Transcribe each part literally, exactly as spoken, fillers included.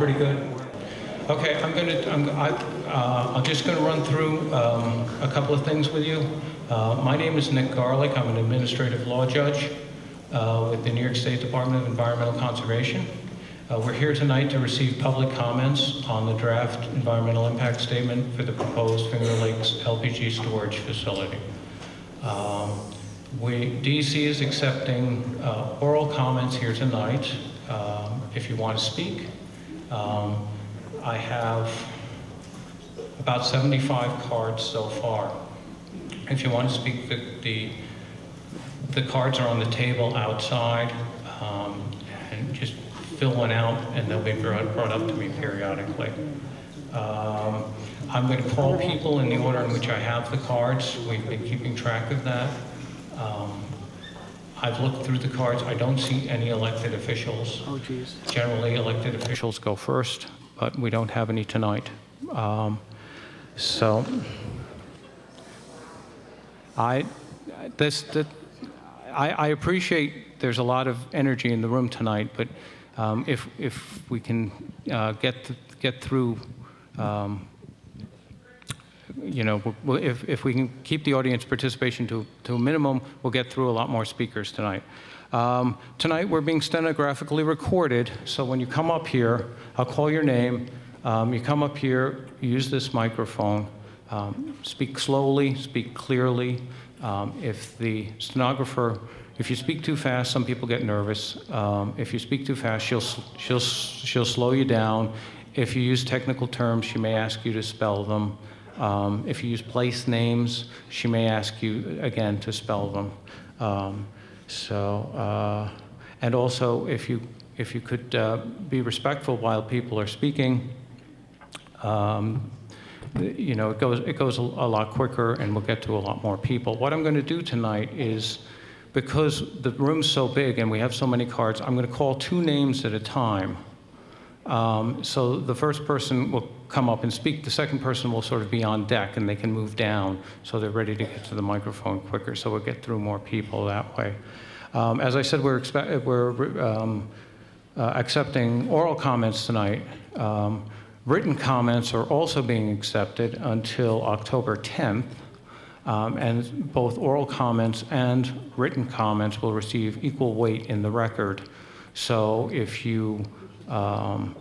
pretty good? Okay, I'm going to, I'm, I, uh, I'm just going to run through um, a couple of things with you. Uh, my name is Nick Garlick. I'm an administrative law judge uh, with the New York State Department of Environmental Conservation. Uh, we're here tonight to receive public comments on the draft environmental impact statement for the proposed Finger Lakes L P G storage facility. Um, we, D E C is accepting uh, oral comments here tonight. Um, if you want to speak, um, I have about seventy-five cards so far. If you want to speak, the, the, the cards are on the table outside, um, and just fill one out and they'll be brought, brought up to me periodically. Um, I'm going to call people in the order in which I have the cards. We've been keeping track of that. Um, I've looked through the cards. I don't see any elected officials. Oh, geez. Generally, elected officials go first, but we don't have any tonight. Um, so, I, this, that, I, I appreciate there's a lot of energy in the room tonight, but um, if if we can uh, get th get through, um, you know, if if we can keep the audience participation to to a minimum, we'll get through a lot more speakers tonight. Um, tonight we're being stenographically recorded, so when you come up here, I'll call your name. Um, you come up here, use this microphone, um, speak slowly, speak clearly. Um, if the stenographer, if you speak too fast, some people get nervous. Um, if you speak too fast, she'll, she'll, she'll slow you down. If you use technical terms, she may ask you to spell them. Um, if you use place names, she may ask you, again, to spell them. Um, so, uh, and also, if you, if you could uh, be respectful while people are speaking, um, you know, it goes, it goes a, a lot quicker and we'll get to a lot more people. What I'm going to do tonight is, because the room's so big and we have so many cards, I'm going to call two names at a time. Um, so the first person will come up and speak. The second person will sort of be on deck and they can move down so they're ready to get to the microphone quicker. So we'll get through more people that way. Um, as I said, we're, expe we're um, uh, accepting oral comments tonight. Um, Written comments are also being accepted until October tenth, um, and both oral comments and written comments will receive equal weight in the record. So if you, um,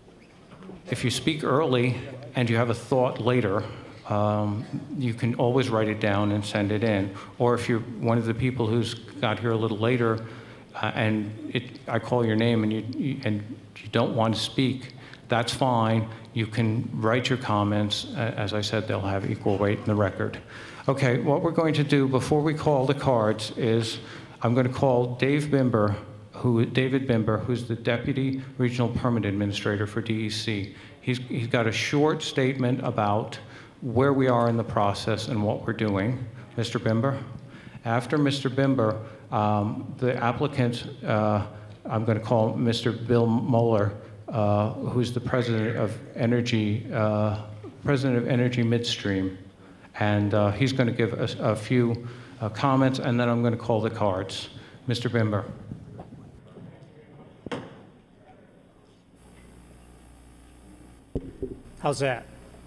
if you speak early and you have a thought later, um, you can always write it down and send it in. Or if you're one of the people who's got here a little later uh, and it, I call your name and you, you, and you don't want to speak, that's fine. You can write your comments. As I said, they'll have equal weight in the record. Okay, what we're going to do before we call the cards is I'm going to call Dave Bimber, who, David Bimber, who's the Deputy Regional Permit Administrator for D E C. He's, he's got a short statement about where we are in the process and what we're doing. Mister Bimber. After Mister Bimber, um, the applicant, uh, I'm going to call Mister Bill Moeller, Uh, who's the president of Energy, uh, president of Energy Midstream, and uh, he's going to give us a, a few uh, comments, and then I'm going to call the cards. Mister Bimber. How's that?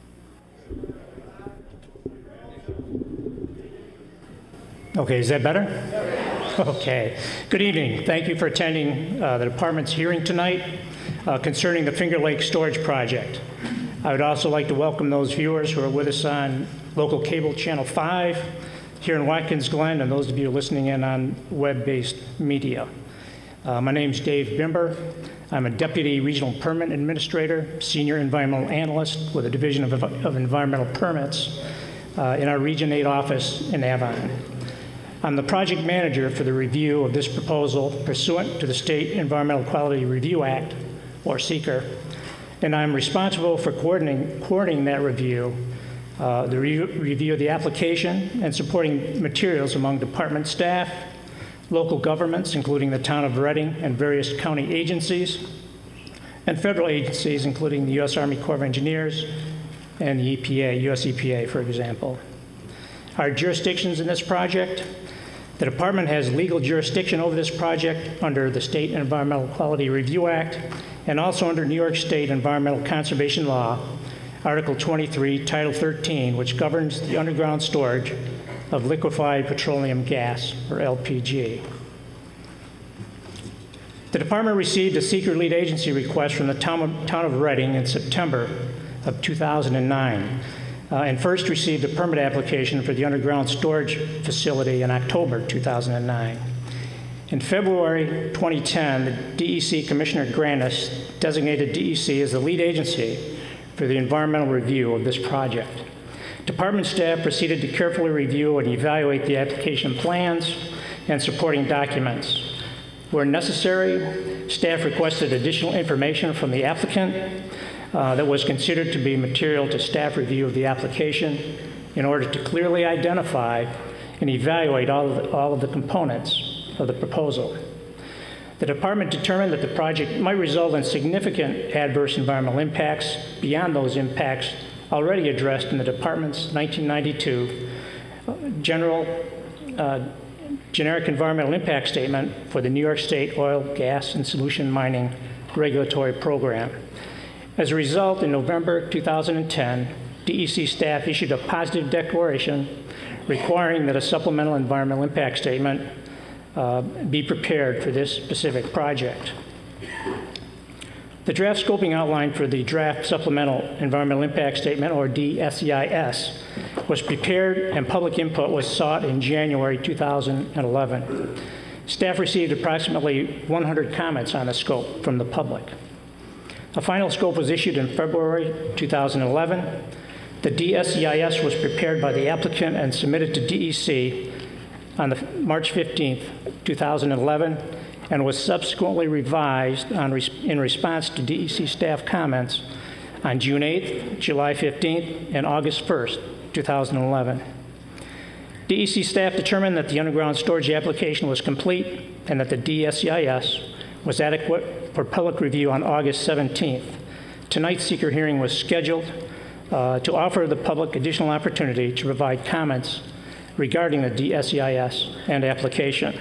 Okay, is that better? Okay. Good evening. Thank you for attending uh, the department's hearing tonight uh, concerning the Finger Lakes storage project. I would also like to welcome those viewers who are with us on local cable channel five here in Watkins Glen, and those of you listening in on web-based media. Uh, my name is Dave Bimber. I'm a Deputy Regional Permit Administrator, Senior Environmental Analyst with the Division of, of Environmental Permits uh, in our Region eight office in Avon. I'm the project manager for the review of this proposal pursuant to the State Environmental Quality Review Act, or SEQR, and I'm responsible for coordinating, coordinating that review, uh, the re review of the application, and supporting materials among department staff, local governments, including the town of Reading and various county agencies, and federal agencies, including the U S Army Corps of Engineers and the E P A, U S E P A, for example. Our jurisdictions in this project: the department has legal jurisdiction over this project under the State Environmental Quality Review Act and also under New York State Environmental Conservation Law, Article twenty-three, Title thirteen, which governs the underground storage of liquefied petroleum gas, or L P G. The department received a secret lead agency request from the town of, town of Reading in September of two thousand nine, uh, and first received a permit application for the underground storage facility in October two thousand nine. In February twenty ten, the D E C Commissioner Grandis designated D E C as the lead agency for the environmental review of this project. Department staff proceeded to carefully review and evaluate the application plans and supporting documents. Where necessary, staff requested additional information from the applicant uh, that was considered to be material to staff review of the application in order to clearly identify and evaluate all of the, all of the components of the proposal. The department determined that the project might result in significant adverse environmental impacts beyond those impacts already addressed in the department's nineteen ninety-two uh, general uh, generic environmental impact statement for the New York State Oil, Gas, and Solution Mining Regulatory Program. As a result, in November two thousand ten, D E C staff issued a positive declaration requiring that a supplemental environmental impact statement uh, be prepared for this specific project. The draft scoping outline for the draft supplemental environmental impact statement, or D E C I S, was prepared and public input was sought in January two thousand eleven. Staff received approximately one hundred comments on the scope from the public. A final scope was issued in February two thousand eleven. The D E C I S was prepared by the applicant and submitted to D E C on the March fifteenth, two thousand eleven, and was subsequently revised on res in response to D E C staff comments on June eighth, July fifteenth, and August first, two thousand eleven. D E C staff determined that the underground storage application was complete and that the D E C I S was adequate for public review on August seventeenth. Tonight's seeker hearing was scheduled uh, to offer the public additional opportunity to provide comments regarding the D E C I S and application.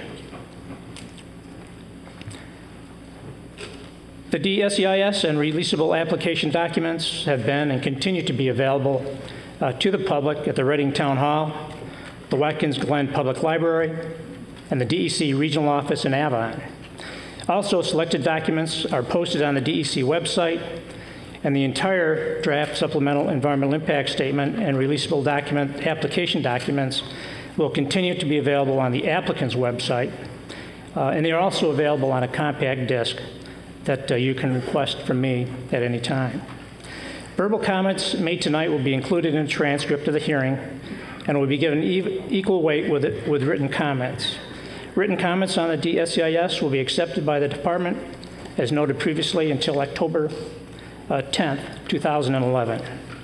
The D E C I S and releasable application documents have been and continue to be available uh, to the public at the Reading Town Hall, the Watkins Glen Public Library, and the D E C Regional Office in Avon. Also, selected documents are posted on the D E C website, and the entire draft supplemental environmental impact statement and releasable document application documents will continue to be available on the applicant's website, uh, and they are also available on a compact disc that uh, you can request from me at any time. Verbal comments made tonight will be included in a transcript of the hearing and will be given e equal weight with, it, with written comments. Written comments on the D E C I S will be accepted by the department, as noted previously, until October tenth, two thousand eleven.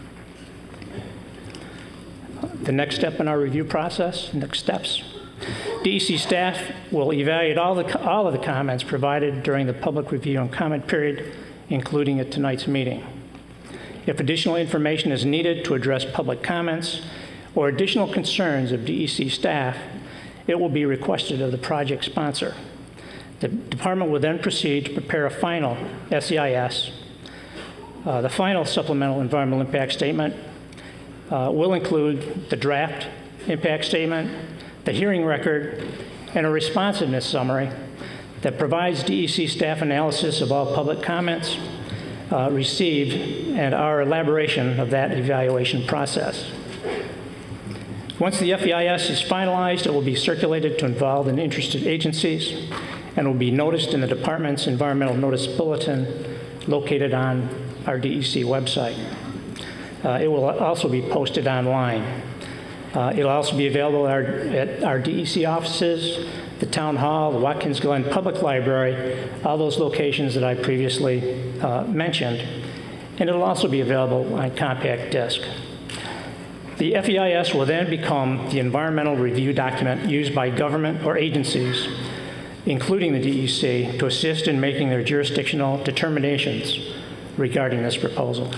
The next step in our review process, next steps. D E C staff will evaluate all, the, all of the comments provided during the public review and comment period, including at tonight's meeting. If additional information is needed to address public comments or additional concerns of D E C staff, it will be requested of the project sponsor. The department will then proceed to prepare a final S E I S. Uh, the final supplemental environmental impact statement uh, will include the draft impact statement, the hearing record, and a responsiveness summary that provides D E C staff analysis of all public comments uh, received and our elaboration of that evaluation process. Once the F E I S is finalized, it will be circulated to involved and interested agencies and will be noticed in the department's environmental notice bulletin located on our D E C website. Uh, it will also be posted online. Uh, it'll also be available at our, at our D E C offices, the Town Hall, the Watkins Glen Public Library, all those locations that I previously uh, mentioned. And it'll also be available on compact disc. The F E I S will then become the environmental review document used by government or agencies, including the D E C, to assist in making their jurisdictional determinations regarding this proposal.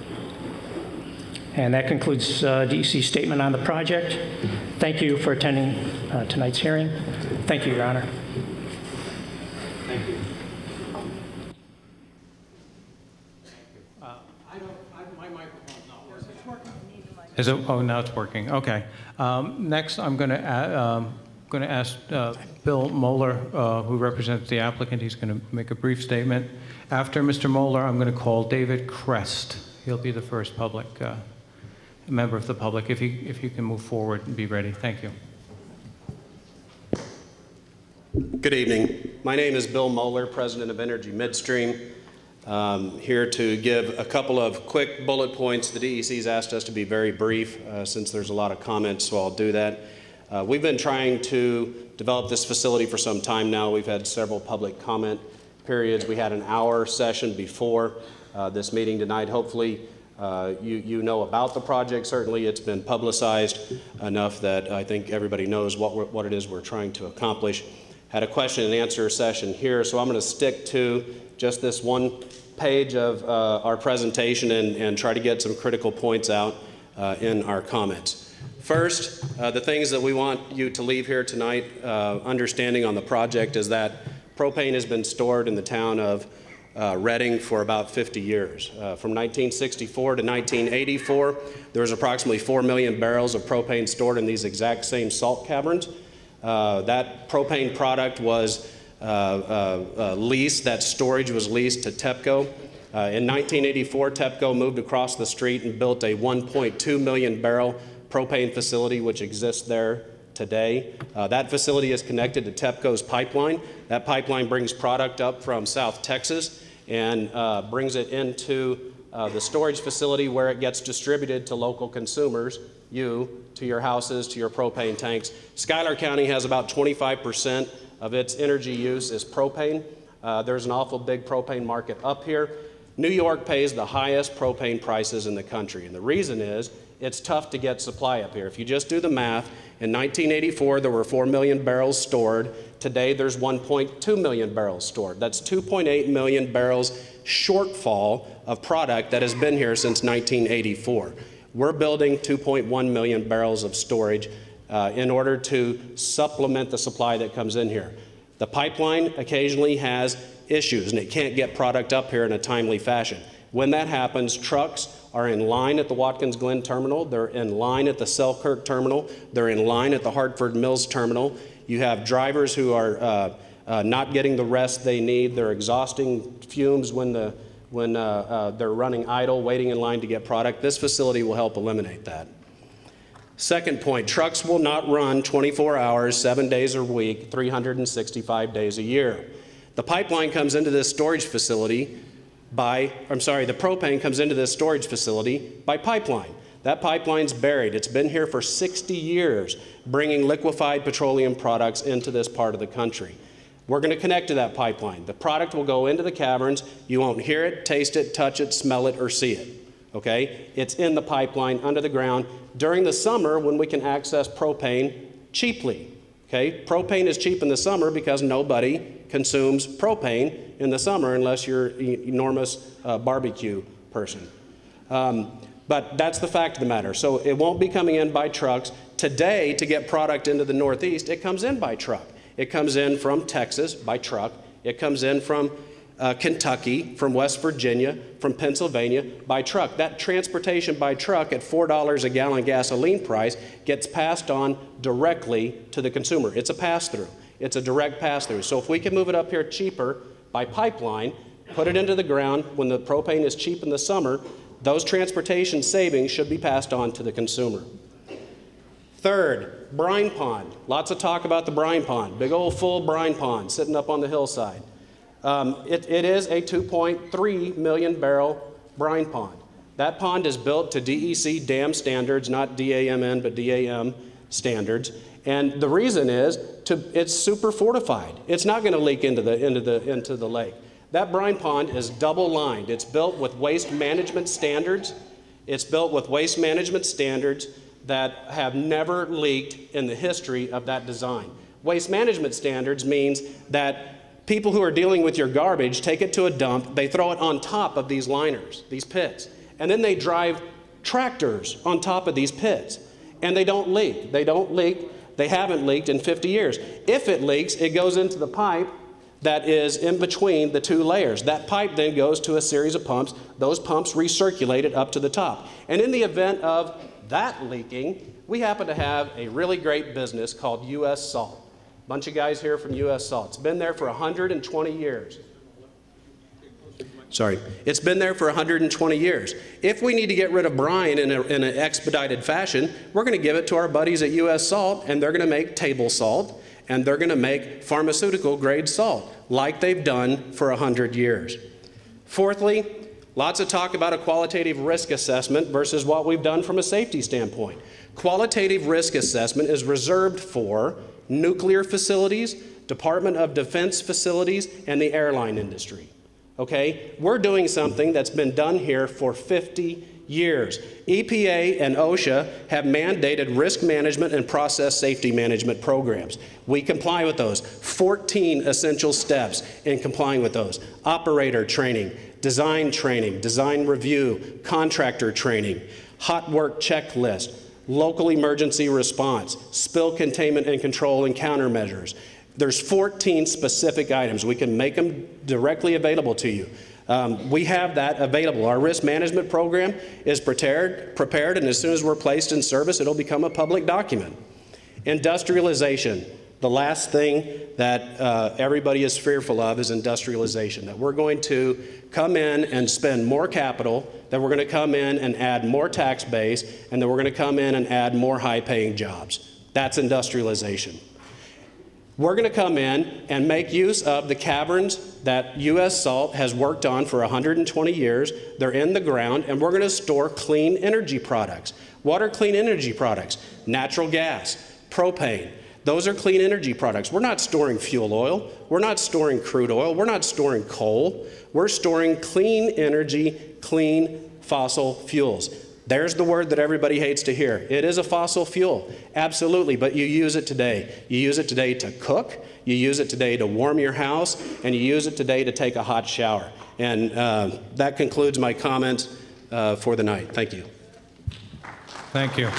And that concludes uh, D E C's statement on the project. Thank you for attending uh, tonight's hearing. Thank you, Your Honor. Thank you. Is it, oh, now it's working. Okay. Um, next, I'm going to um, going to ask uh, Bill Moeller, uh, who represents the applicant. He's going to make a brief statement. After Mister Moeller, I'm going to call David Crest. He'll be the first public uh, member of the public. If you if you can move forward and be ready. Thank you. Good evening. My name is Bill Moeller, president of Inergy Midstream. Um, here to give a couple of quick bullet points. The D E C's asked us to be very brief uh, since there's a lot of comments, so I'll do that. Uh, we've been trying to develop this facility for some time now. We've had several public comment periods. We had an hour session before uh, this meeting tonight. Hopefully uh, you, you know about the project. Certainly it's been publicized enough that I think everybody knows what, we're, what it is we're trying to accomplish. Had a question and answer session here, so I'm going to stick to just this one page of uh, our presentation and, and try to get some critical points out uh, in our comments. First, uh, the things that we want you to leave here tonight uh, understanding on the project is that propane has been stored in the town of uh, Reading for about fifty years. Uh, from nineteen sixty-four to nineteen eighty-four, there was approximately four million barrels of propane stored in these exact same salt caverns. Uh, that propane product was uh, uh, uh, leased, that storage was leased to TEPCO. Uh, in nineteen eighty-four, TEPCO moved across the street and built a one point two million barrel propane facility which exists there today. Uh, that facility is connected to TEPCO's pipeline. That pipeline brings product up from South Texas and uh, brings it into uh, the storage facility where it gets distributed to local consumers, you, to your houses, to your propane tanks. Schuyler County has about twenty-five percent of its energy use is propane. Uh, there's an awful big propane market up here. New York pays the highest propane prices in the country, and the reason is it's tough to get supply up here. If you just do the math, in nineteen eighty-four there were four million barrels stored. Today there's one point two million barrels stored. That's two point eight million barrels shortfall of product that has been here since nineteen eighty-four. We're building two point one million barrels of storage uh, in order to supplement the supply that comes in here. The pipeline occasionally has issues and it can't get product up here in a timely fashion. When that happens, trucks are in line at the Watkins Glen terminal, they're in line at the Selkirk terminal, they're in line at the Hartford Mills terminal. You have drivers who are uh, uh, not getting the rest they need, they're exhausting fumes when, the, when uh, uh, they're running idle, waiting in line to get product. This facility will help eliminate that. Second point, trucks will not run twenty-four hours, seven days a week, three hundred sixty-five days a year. The pipeline comes into this storage facility by, I'm sorry, the propane comes into this storage facility by pipeline. That pipeline's buried. It's been here for sixty years, bringing liquefied petroleum products into this part of the country. We're going to connect to that pipeline. The product will go into the caverns. You won't hear it, taste it, touch it, smell it, or see it. Okay? It's in the pipeline, under the ground, during the summer when we can access propane cheaply. Okay? Propane is cheap in the summer because nobody consumes propane in the summer unless you're an enormous uh, barbecue person. Um, but that's the fact of the matter. So it won't be coming in by trucks. Today, to get product into the Northeast, it comes in by truck. It comes in from Texas by truck. It comes in from uh, Kentucky, from West Virginia, from Pennsylvania by truck. That transportation by truck at four dollars a gallon gasoline price gets passed on directly to the consumer. It's a pass-through. It's a direct pass-through. So if we can move it up here cheaper by pipeline, put it into the ground when the propane is cheap in the summer, those transportation savings should be passed on to the consumer. Third, brine pond. Lots of talk about the brine pond. Big old full brine pond sitting up on the hillside. Um, it, it is a two point three million barrel brine pond. That pond is built to D E C dam standards, not D A M N, but D A M standards. And the reason is to, it's super fortified. It's not going to leak into the, into, the, into the lake. That brine pond is double lined. It's built with waste management standards. It's built with waste management standards that have never leaked in the history of that design. Waste management standards means that people who are dealing with your garbage take it to a dump, they throw it on top of these liners, these pits, and then they drive tractors on top of these pits, and they don't leak. They don't leak. They haven't leaked in fifty years. If it leaks, it goes into the pipe that is in between the two layers. That pipe then goes to a series of pumps. Those pumps recirculate it up to the top. And in the event of that leaking, we happen to have a really great business called U S Salt. A bunch of guys here from U S Salt. It's been there for one hundred twenty years. Sorry, it's been there for one hundred twenty years. If we need to get rid of brine in, a, in an expedited fashion, we're going to give it to our buddies at U S Salt, and they're going to make table salt, and they're going to make pharmaceutical grade salt, like they've done for one hundred years. Fourthly, lots of talk about a qualitative risk assessment versus what we've done from a safety standpoint. Qualitative risk assessment is reserved for nuclear facilities, Department of Defense facilities, and the airline industry. Okay? We're doing something that's been done here for fifty years. E P A and OSHA have mandated risk management and process safety management programs. We comply with those. fourteen essential steps in complying with those. Operator training, design training, design review, contractor training, hot work checklist, local emergency response, spill containment and control and countermeasures. There's fourteen specific items. We can make them directly available to you. Um, we have that available. Our risk management program is prepared, prepared, and as soon as we're placed in service, it'll become a public document. Industrialization. The last thing that uh, everybody is fearful of is industrialization, that we're going to come in and spend more capital, that we're going to come in and add more tax base, and that we're going to come in and add more high-paying jobs. That's industrialization. We're going to come in and make use of the caverns that U S Salt has worked on for one hundred twenty years. They're in the ground, and we're going to store clean energy products. What are clean energy products? Natural gas, propane. Those are clean energy products. We're not storing fuel oil. We're not storing crude oil. We're not storing coal. We're storing clean energy, clean fossil fuels. There's the word that everybody hates to hear. It is a fossil fuel, absolutely, but you use it today. You use it today to cook, you use it today to warm your house, and you use it today to take a hot shower. And uh, that concludes my comments uh, for the night. Thank you. Thank you.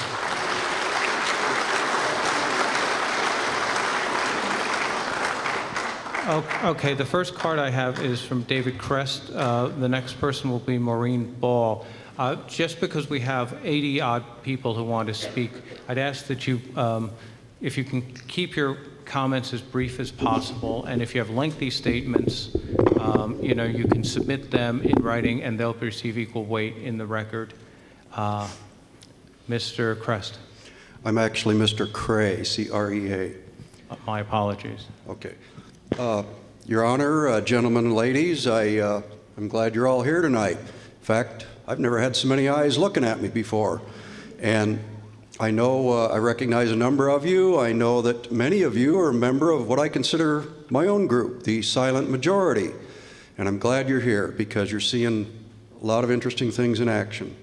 Okay, the first card I have is from David Crest. Uh, the next person will be Maureen Ball. Uh, just because we have eighty odd people who want to speak, I'd ask that you, um, if you can keep your comments as brief as possible, and if you have lengthy statements, um, you know, you can submit them in writing and they'll receive equal weight in the record. Uh, Mister Crest. I'm actually Mister Cray, C R E A. Uh, my apologies. Okay. Uh, Your Honor, uh, gentlemen and ladies, I, uh, I'm glad you're all here tonight. In fact, I've never had so many eyes looking at me before. And I know, uh, I recognize a number of you. I know that many of you are a member of what I consider my own group, the silent majority. And I'm glad you're here because you're seeing a lot of interesting things in action.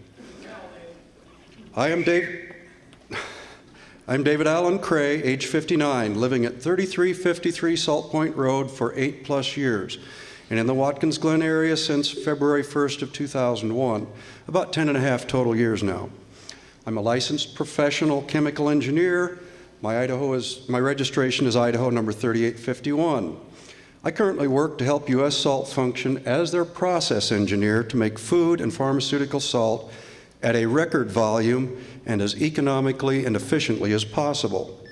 I am Dave. I'm David Allen Cray, age fifty-nine, living at thirty-three fifty-three Salt Point Road for eight plus years, and in the Watkins Glen area since February first of two thousand one, about ten and a half total years now. I'm a licensed professional chemical engineer. My Idaho is, my registration is Idaho number thirty-eight fifty-one. I currently work to help U S Salt function as their process engineer to make food and pharmaceutical salt at a record volume and as economically and efficiently as possible.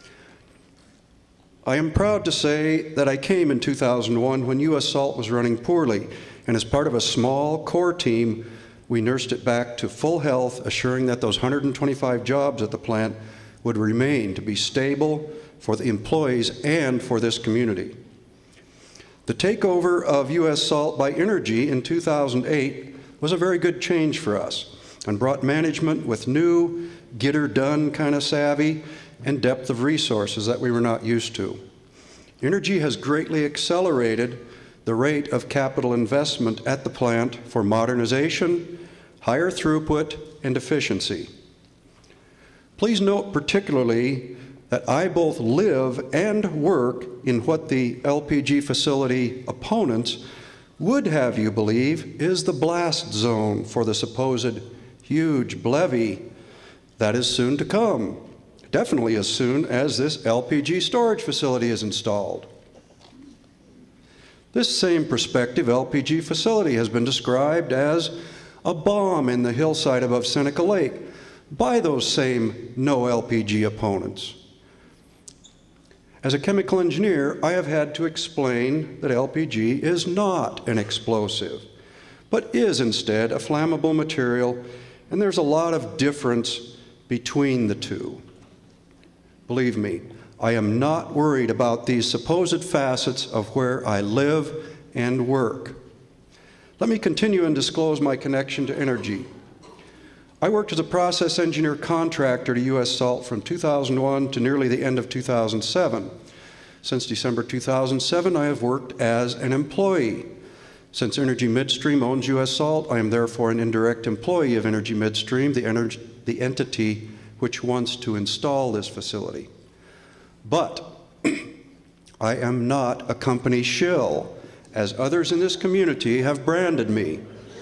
I am proud to say that I came in two thousand one when U S Salt was running poorly, and as part of a small core team, we nursed it back to full health, assuring that those one hundred twenty-five jobs at the plant would remain to be stable for the employees and for this community. The takeover of U S Salt by Inergy in two thousand eight was a very good change for us and brought management with new, get-her-done kind of savvy and depth of resources that we were not used to. Inergy has greatly accelerated the rate of capital investment at the plant for modernization, higher throughput, and efficiency. Please note particularly that I both live and work in what the L P G facility opponents would have you believe is the blast zone for the supposed huge levee that is soon to come, definitely as soon as this L P G storage facility is installed. This same prospective L P G facility has been described as a bomb in the hillside above Seneca Lake, by those same no L P G opponents. As a chemical engineer, I have had to explain that L P G is not an explosive, but is instead a flammable material, and there's a lot of difference between the two. Believe me, I am not worried about these supposed facets of where I live and work. Let me continue and disclose my connection to Inergy. I worked as a process engineer contractor to U S Salt from two thousand one to nearly the end of two thousand seven. Since December two thousand seven, I have worked as an employee. Since Inergy Midstream owns U S Salt, I am therefore an indirect employee of Inergy Midstream, the, energy, the entity which wants to install this facility. But I am not a company shill, as others in this community have branded me.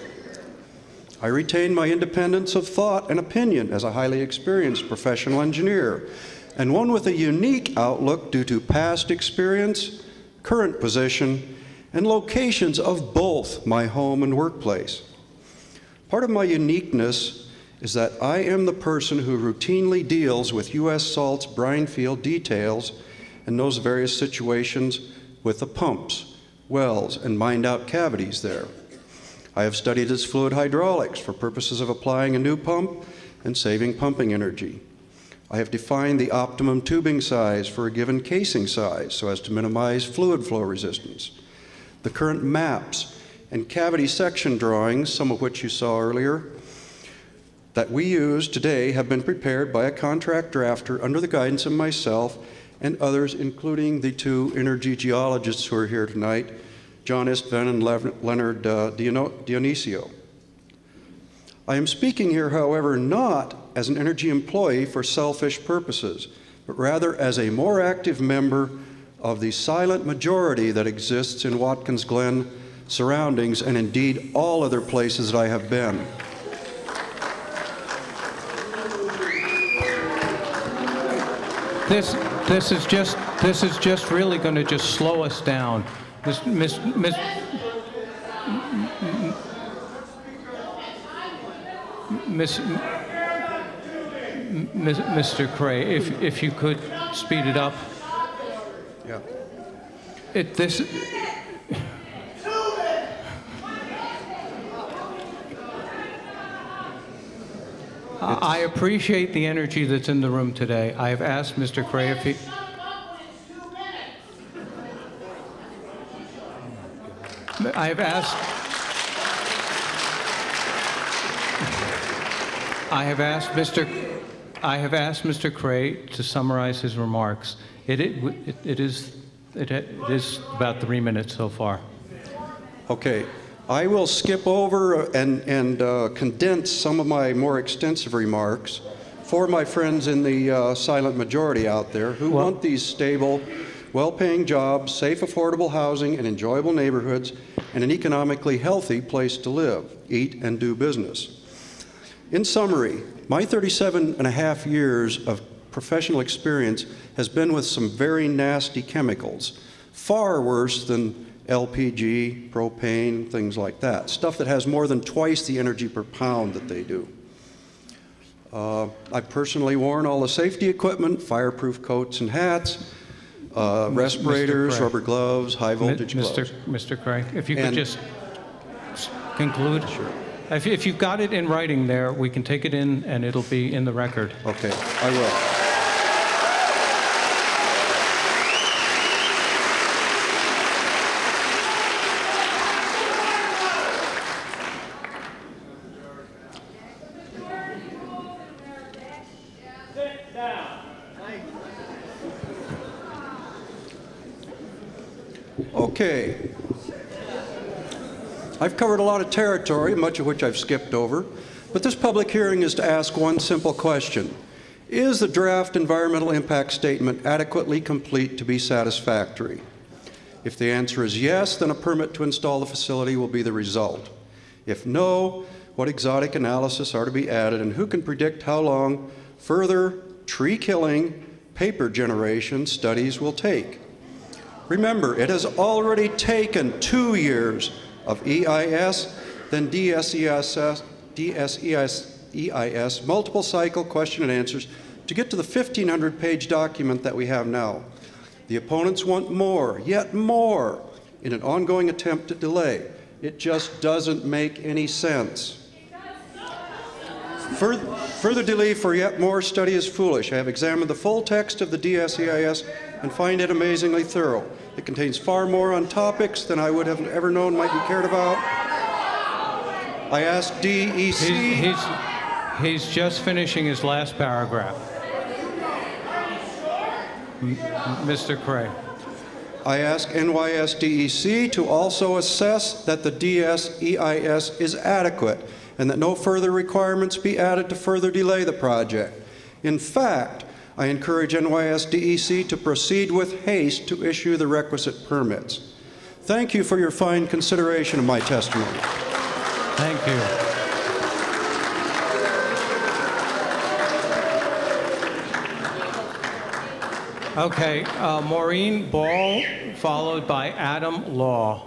I retain my independence of thought and opinion as a highly experienced professional engineer, and one with a unique outlook due to past experience, current position, and locations of both my home and workplace. Part of my uniqueness is that I am the person who routinely deals with U S Salt's brine field details and knows various situations with the pumps, wells, and mined out cavities there. I have studied its fluid hydraulics for purposes of applying a new pump and saving pumping energy. I have defined the optimum tubing size for a given casing size so as to minimize fluid flow resistance. The current maps and cavity section drawings, some of which you saw earlier, that we use today have been prepared by a contract drafter under the guidance of myself and others, including the two Inergy geologists who are here tonight, John Istvan and Leonard uh, Dionisio. I am speaking here, however, not as an Inergy employee for selfish purposes, but rather as a more active member of the silent majority that exists in Watkins Glen surroundings and indeed all other places that I have been. This, this is just, this is just really going to just slow us down. Miss, Miss, Miss, Miss, Miss, Mister Cray, if, if you could speed it up. Yeah. It, this, I appreciate the energy that's in the room today. I have asked Mister Cray if he... I have asked... I have asked Mister I have asked Mister Cray to summarize his remarks. It, it, it, is, it, it is about three minutes so far. Okay. I will skip over and, and uh, condense some of my more extensive remarks for my friends in the uh, silent majority out there who well, want these stable, well-paying jobs, safe, affordable housing, and enjoyable neighborhoods, and an economically healthy place to live, eat, and do business. In summary, my thirty-seven and a half years of professional experience has been with some very nasty chemicals, far worse than L P G, propane, things like that. Stuff that has more than twice the energy per pound that they do. Uh, I've personally worn all the safety equipment, fireproof coats and hats, uh, respirators, rubber gloves, high voltage Mister gloves. Mister Cray, if you could and, just conclude. Sure. If, if you've got it in writing there, we can take it in and it'll be in the record. Okay, I will. Okay. I've covered a lot of territory, much of which I've skipped over, but this public hearing is to ask one simple question. Is the draft environmental impact statement adequately complete to be satisfactory? If the answer is yes, then a permit to install the facility will be the result. If no, what exotic analysis are to be added, and who can predict how long further tree-killing, paper generation studies will take? Remember, it has already taken two years of E I S, then D S E S, D S E S E I S multiple cycle question and answers to get to the fifteen hundred page document that we have now. The opponents want more, yet more, in an ongoing attempt to delay. It just doesn't make any sense. Further, further delay for yet more study is foolish. I have examined the full text of the D E C I S and find it amazingly thorough. It contains far more on topics than I would have ever known might be cared about. I asked D E C... He's, he's, he's just finishing his last paragraph. M Mister Cray. I ask N Y S D E C to also assess that the D E I S is adequate and that no further requirements be added to further delay the project. In fact, I encourage N Y S D E C to proceed with haste to issue the requisite permits. Thank you for your fine consideration of my testimony. Thank you. Okay, uh, Maureen Ball, followed by Adam Law.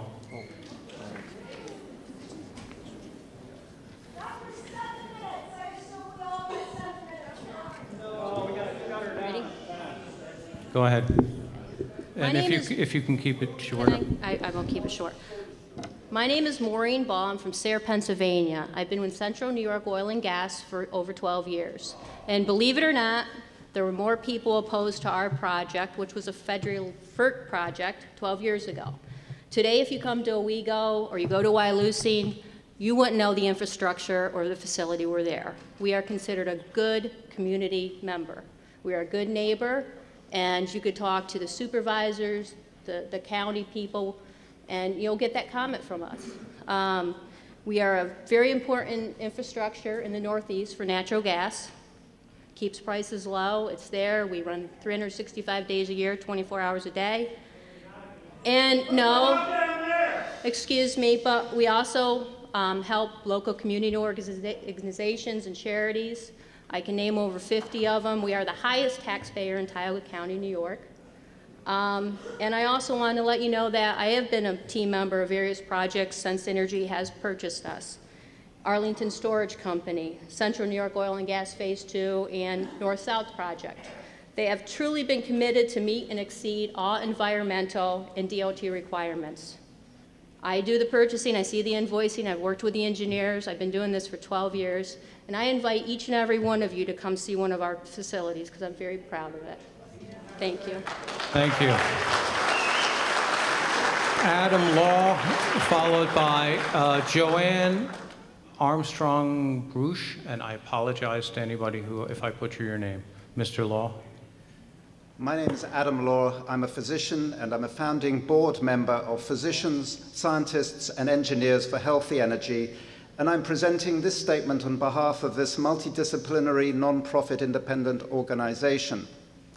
Ready? Go ahead. My And if name you, is- if you can keep it short. Can I, I, I will keep it short. My name is Maureen Ball. I'm from Sayre, Pennsylvania. I've been with Central New York Oil and Gas for over twelve years. And believe it or not, there were more people opposed to our project, which was a federal F E R C project, twelve years ago. Today, if you come to Owego or you go to Wyalusing, you wouldn't know the infrastructure or the facility were there. We are considered a good community member. We are a good neighbor, and you could talk to the supervisors, the, the county people, and you'll get that comment from us. Um, we are a very important infrastructure in the Northeast for natural gas. Keeps prices low, it's there. We run three hundred sixty-five days a year, twenty-four hours a day. And no, excuse me, but we also um, help local community organizations and charities. I can name over fifty of them. We are the highest taxpayer in Tioga County, New York. Um, and I also want to let you know that I have been a team member of various projects since Inergy has purchased us. Arlington Storage Company, Central New York Oil and Gas Phase two, and North-South Project. They have truly been committed to meet and exceed all environmental and D O T requirements. I do the purchasing, I see the invoicing, I've worked with the engineers, I've been doing this for twelve years, and I invite each and every one of you to come see one of our facilities because I'm very proud of it. Thank you. Thank you. Adam Law, followed by uh, Joanne Armstrong Bruce, and I apologize to anybody who, if I butcher your name. Mister Law. My name is Adam Law. I'm a physician and I'm a founding board member of Physicians, Scientists and Engineers for Healthy Energy, and I'm presenting this statement on behalf of this multidisciplinary, non-profit independent organization.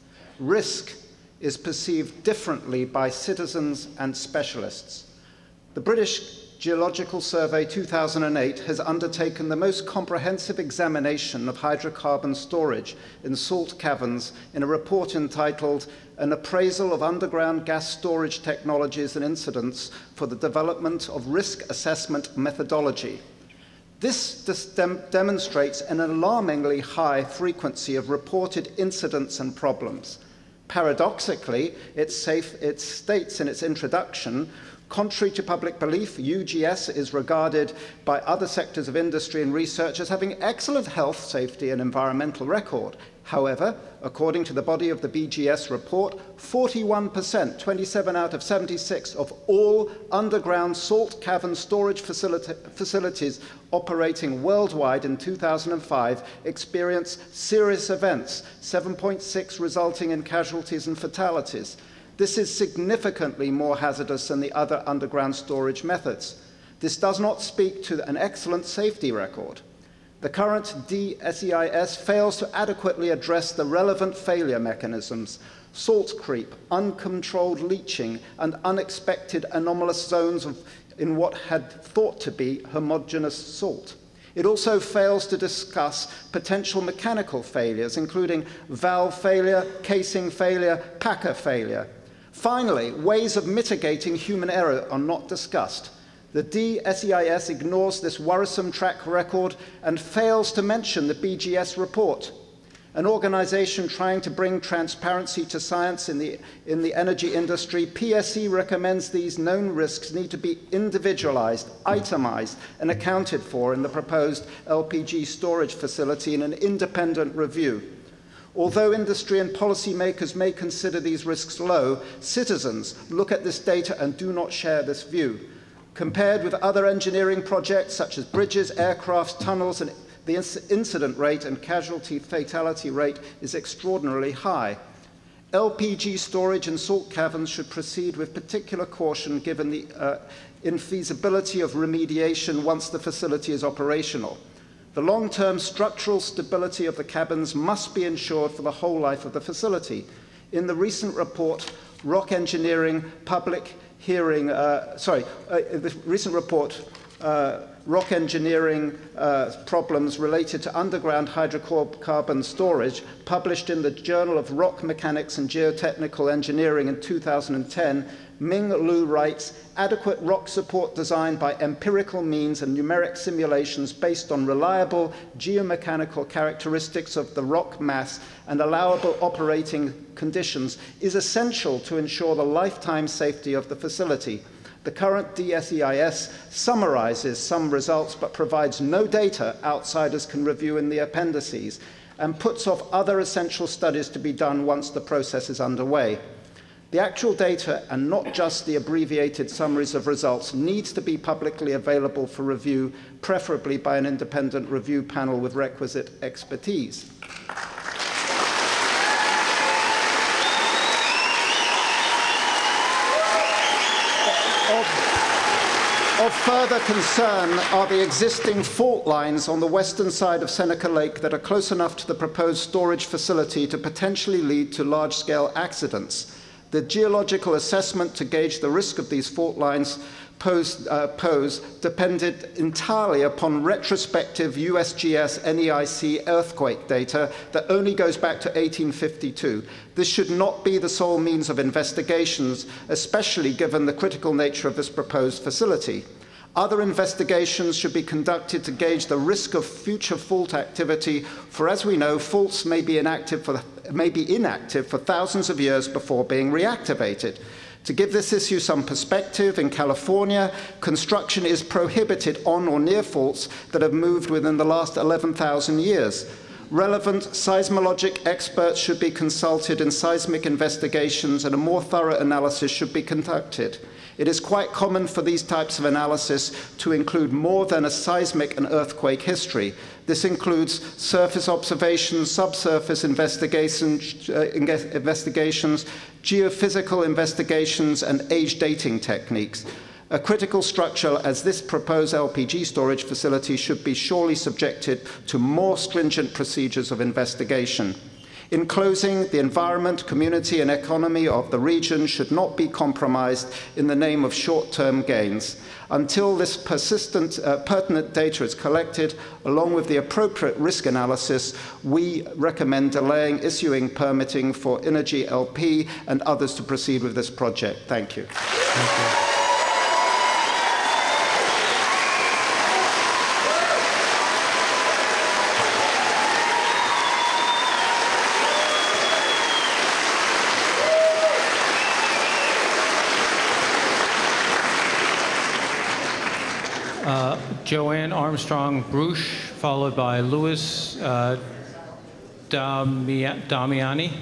Risk is perceived differently by citizens and specialists. The British Geological Survey two thousand eight has undertaken the most comprehensive examination of hydrocarbon storage in salt caverns in a report entitled An Appraisal of Underground Gas Storage Technologies and Incidents for the Development of Risk Assessment Methodology. This dem demonstrates an alarmingly high frequency of reported incidents and problems. Paradoxically, it, safe, it states in its introduction, contrary to public belief, U G S is regarded by other sectors of industry and research as having excellent health, safety, and environmental record. However, according to the body of the B G S report, forty-one percent, twenty-seven out of seventy-six, of all underground salt cavern storage facilita facilities operating worldwide in two thousand five experienced serious events, seven point six resulting in casualties and fatalities. This is significantly more hazardous than the other underground storage methods. This does not speak to an excellent safety record. The current D E C I S fails to adequately address the relevant failure mechanisms, salt creep, uncontrolled leaching, and unexpected anomalous zones of, in what had thought to be homogeneous salt. It also fails to discuss potential mechanical failures, including valve failure, casing failure, packer failure. Finally, ways of mitigating human error are not discussed. The D E C ignores this worrisome track record and fails to mention the B G S report, an organization trying to bring transparency to science in the, in the energy industry. P S E recommends these known risks need to be individualized, itemized, and accounted for in the proposed L P G storage facility in an independent review. Although industry and policymakers may consider these risks low, citizens look at this data and do not share this view. Compared with other engineering projects such as bridges, aircrafts, tunnels, and the incident rate and casualty fatality rate is extraordinarily high. L P G storage and salt caverns should proceed with particular caution given the uh, infeasibility of remediation once the facility is operational. The long-term structural stability of the cabins must be ensured for the whole life of the facility. In the recent report, Rock Engineering Public Hearing, uh, sorry, uh, the recent report, uh, Rock Engineering uh, Problems Related to Underground Hydrocarbon Storage, published in the Journal of Rock Mechanics and Geotechnical Engineering in two thousand ten, Ming Lu writes, adequate rock support designed by empirical means and numeric simulations based on reliable geomechanical characteristics of the rock mass and allowable operating conditions is essential to ensure the lifetime safety of the facility. The current D E C summarizes some results but provides no data outsiders can review in the appendices and puts off other essential studies to be done once the process is underway. The actual data, and not just the abbreviated summaries of results, needs to be publicly available for review, preferably by an independent review panel with requisite expertise. Of further concern are the existing fault lines on the western side of Seneca Lake that are close enough to the proposed storage facility to potentially lead to large-scale accidents. The geological assessment to gauge the risk of these fault lines pose, uh, pose depended entirely upon retrospective U S G S N E I C earthquake data that only goes back to eighteen fifty-two. This should not be the sole means of investigations, especially given the critical nature of this proposed facility. Other investigations should be conducted to gauge the risk of future fault activity, for as we know, faults may be inactive for, may be inactive for thousands of years before being reactivated. To give this issue some perspective, in California, construction is prohibited on or near faults that have moved within the last eleven thousand years. Relevant seismologic experts should be consulted in seismic investigations, and a more thorough analysis should be conducted. It is quite common for these types of analysis to include more than a seismic and earthquake history. This includes surface observations, subsurface investigations, uh, investigations, geophysical investigations, and age dating techniques. A critical structure as this proposed L P G storage facility should be surely subjected to more stringent procedures of investigation. In closing, the environment, community, and economy of the region should not be compromised in the name of short-term gains. Until this persistent, uh, pertinent data is collected, along with the appropriate risk analysis, we recommend delaying issuing permitting for Inergy L P and others to proceed with this project. Thank you. Thank you. Uh, Joanne Armstrong Bruch, followed by Louis uh, Damiani.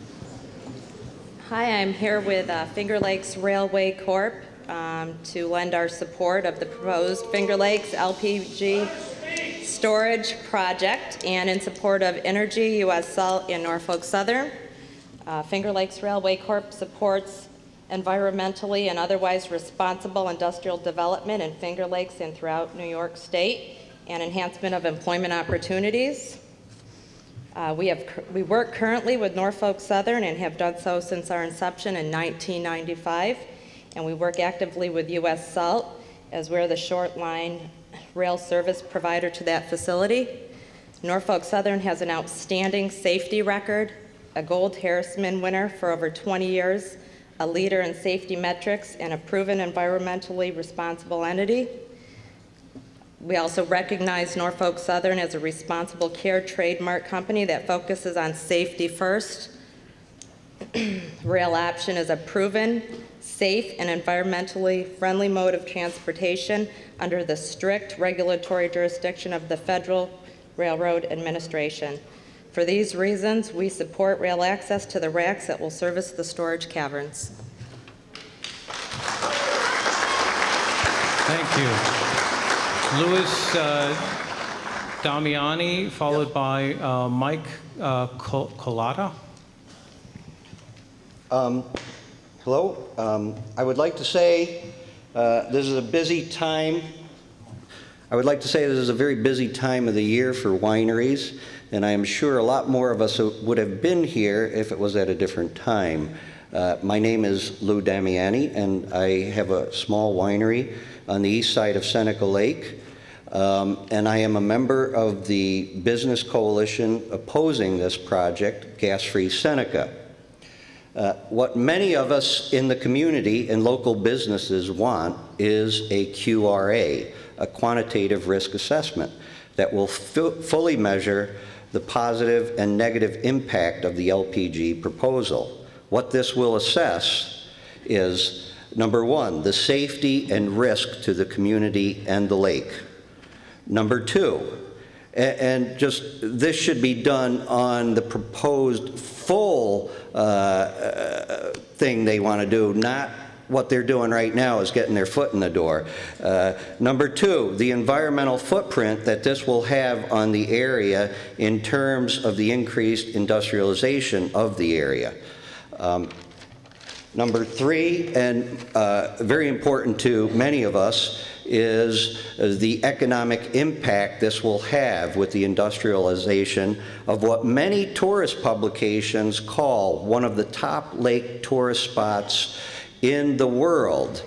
Hi, I'm here with uh, Finger Lakes Railway Corp um, to lend our support of the proposed Finger Lakes L P G storage project and in support of Inergy, U S Salt, in Norfolk Southern. Uh, Finger Lakes Railway Corp supports environmentally and otherwise responsible industrial development in Finger Lakes and throughout New York State, and enhancement of employment opportunities. Uh, we, have, we work currently with Norfolk Southern and have done so since our inception in nineteen ninety-five, and we work actively with U S Salt as we're the short line rail service provider to that facility. Norfolk Southern has an outstanding safety record, a Gold Harrisman winner for over twenty years, a leader in safety metrics, and a proven environmentally responsible entity. We also recognize Norfolk Southern as a responsible care trademark company that focuses on safety first. Rail option is a proven, safe, and environmentally friendly mode of transportation under the strict regulatory jurisdiction of the Federal Railroad Administration. For these reasons, we support rail access to the racks that will service the storage caverns. Thank you. Louis uh, Damiani, followed by uh, Mike uh, Col Colada. Um, hello. Um, I would like to say uh, this is a busy time. I would like to say this is a very busy time of the year for wineries, and I am sure a lot more of us would have been here if it was at a different time. Uh, my name is Lou Damiani, and I have a small winery on the east side of Seneca Lake, um, and I am a member of the business coalition opposing this project, Gas Free Seneca. Uh, what many of us in the community and local businesses want is a Q R A, a quantitative risk assessment, that will fully measure the positive and negative impact of the L P G proposal. What this will assess is, number one, the safety and risk to the community and the lake. Number two, and just this should be done on the proposed full uh, uh, thing they want to do, not what they're doing right now is getting their foot in the door. Uh, number two, the environmental footprint that this will have on the area in terms of the increased industrialization of the area. Um, number three, and uh, very important to many of us, is the economic impact this will have with the industrialization of what many tourist publications call one of the top lake tourist spots in the world.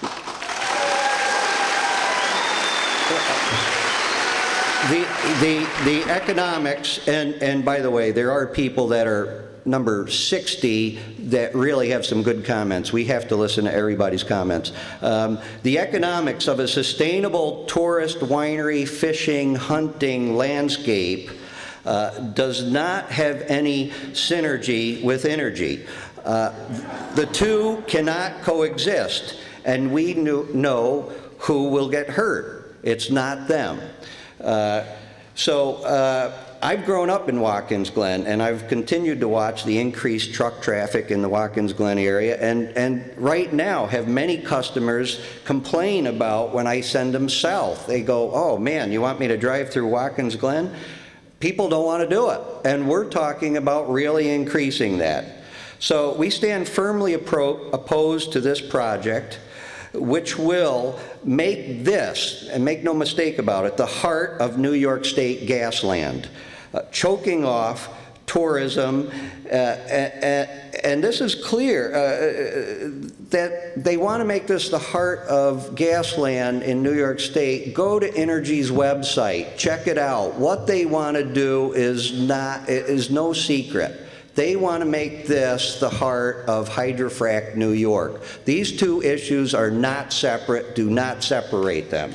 The, the, the economics, and, and by the way, there are people that are number sixty that really have some good comments. We have to listen to everybody's comments. Um, the economics of a sustainable tourist winery, fishing, hunting landscape uh, does not have any synergy with energy. Uh, the two cannot coexist, and we knew, know who will get hurt. It's not them. Uh, so uh, I've grown up in Watkins Glen, and I've continued to watch the increased truck traffic in the Watkins Glen area, and, and right now have many customers complain about when I send them south. They go, oh man, you want me to drive through Watkins Glen? People don't want to do it, and we're talking about really increasing that. So we stand firmly opposed to this project, which will make this, and make no mistake about it, the heart of New York State gas land, uh, choking off tourism, uh, and, and this is clear, uh, that they want to make this the heart of gas land in New York State. Go to Inergy's website, check it out. What they want to do is not, is no secret. They want to make this the heart of hydrofrac New York. These two issues are not separate. Do not separate them.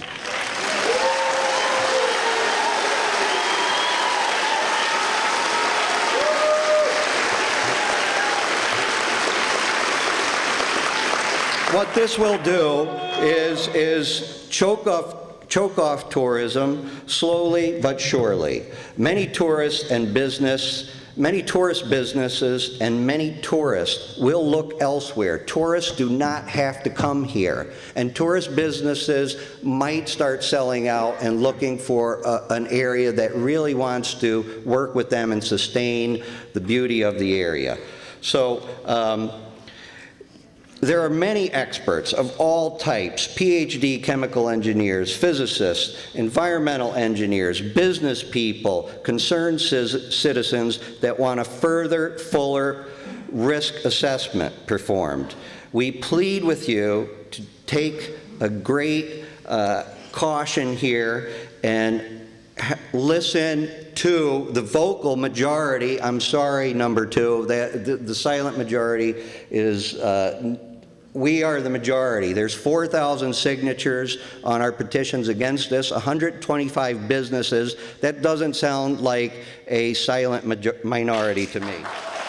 What this will do is, is choke off choke off tourism slowly but surely. Many tourists and business Many tourist businesses and many tourists will look elsewhere. Tourists do not have to come here. And tourist businesses might start selling out and looking for a, an area that really wants to work with them and sustain the beauty of the area. So, um, there are many experts of all types, P H D chemical engineers, physicists, environmental engineers, business people, concerned citizens that want a further, fuller risk assessment performed. We plead with you to take a great uh, caution here and listen two, the vocal majority, I'm sorry, number two, that the, the silent majority is, uh, we are the majority. There's four thousand signatures on our petitions against this, one hundred twenty-five businesses. That doesn't sound like a silent minority to me.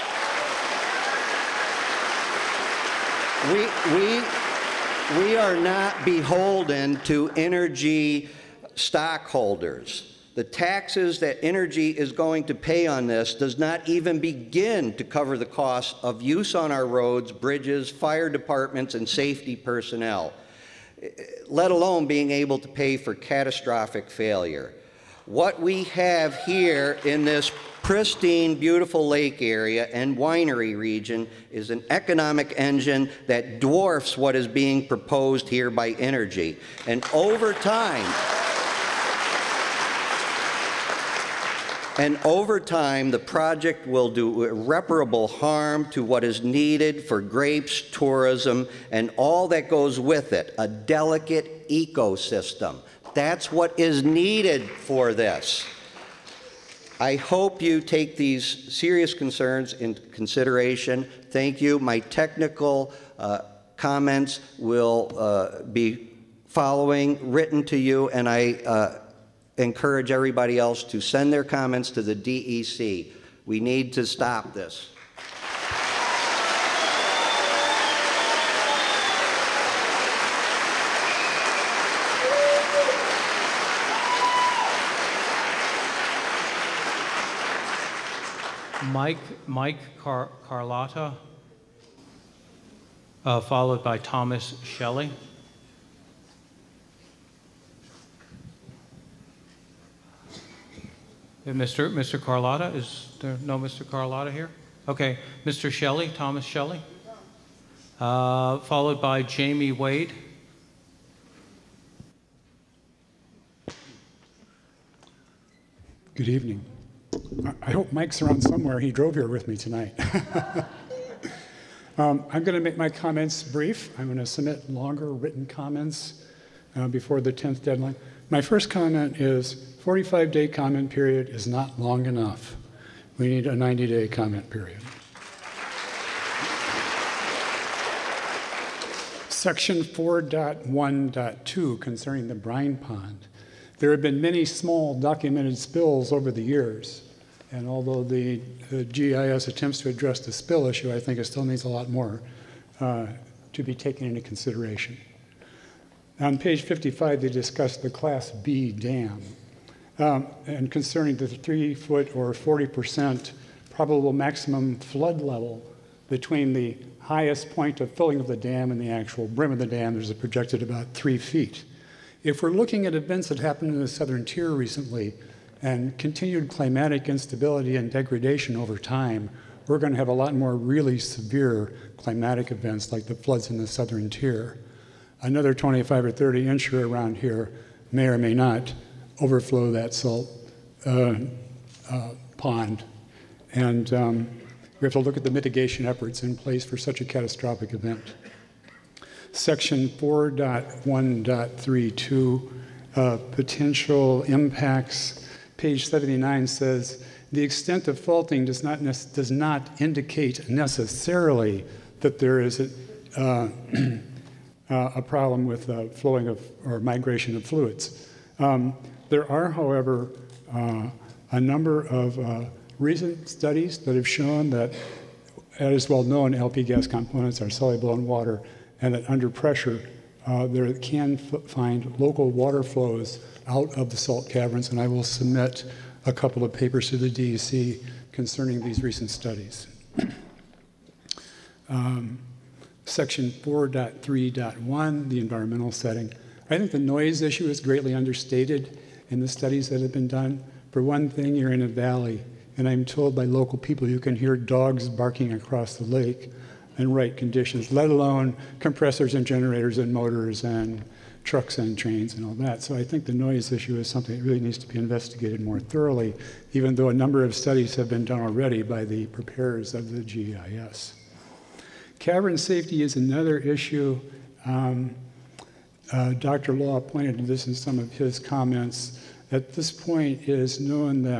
We, we, we are not beholden to Inergy stockholders. The taxes that Inergy is going to pay on this does not even begin to cover the cost of use on our roads, bridges, fire departments, and safety personnel, let alone being able to pay for catastrophic failure. What we have here in this pristine, beautiful lake area and winery region is an economic engine that dwarfs what is being proposed here by Inergy. And over time, And over time, the project will do irreparable harm to what is needed for grapes, tourism, and all that goes with it, a delicate ecosystem. That's what is needed for this. I hope you take these serious concerns into consideration. Thank you. My technical uh, comments will uh, be following, written to you, and I uh, encourage everybody else to send their comments to the D E C. We need to stop this. Mike, Mike Car Carlotta, uh, followed by Thomas Shelley. Mister Mister Carlotta, is there no Mister Carlotta here? Okay, Mister Shelley, Thomas Shelley, uh, followed by Jamie Wade. Good evening. I hope Mike's around somewhere. He drove here with me tonight. um, I'm going to make my comments brief. I'm going to submit longer written comments uh, before the tenth deadline. My first comment is forty-five day comment period is not long enough. We need a ninety day comment period. Section four point one point two concerning the brine pond. There have been many small documented spills over the years, and although the, the G I S attempts to address the spill issue, I think it still needs a lot more uh, to be taken into consideration. On page fifty-five, they discuss the Class B dam, um, and concerning the three foot or forty percent probable maximum flood level between the highest point of filling of the dam and the actual brim of the dam, there's a projected about three feet. If we're looking at events that happened in the southern tier recently and continued climatic instability and degradation over time, we're going to have a lot more really severe climatic events like the floods in the southern tier. Another twenty-five or thirty incher around here may or may not overflow that salt uh, uh, pond. And um, we have to look at the mitigation efforts in place for such a catastrophic event. Section four point one point three two, uh, potential impacts. Page seventy-nine says, the extent of faulting does not, does not indicate necessarily that there is a, uh, uh, a problem with uh, flowing of or migration of fluids. Um, there are, however, uh, a number of uh, recent studies that have shown that, as well known, L P gas components are soluble in water, and that under pressure, uh, there can f find local water flows out of the salt caverns, and I will submit a couple of papers to the D E C concerning these recent studies. um, Section four point three point one, the environmental setting. I think the noise issue is greatly understated in the studies that have been done. For one thing, you're in a valley, and I'm told by local people you can hear dogs barking across the lake in right conditions, let alone compressors and generators and motors and trucks and trains and all that. So I think the noise issue is something that really needs to be investigated more thoroughly, even though a number of studies have been done already by the preparers of the G I S. Cavern safety is another issue. Um, uh, Doctor Law pointed to this in some of his comments. At this point, it is known that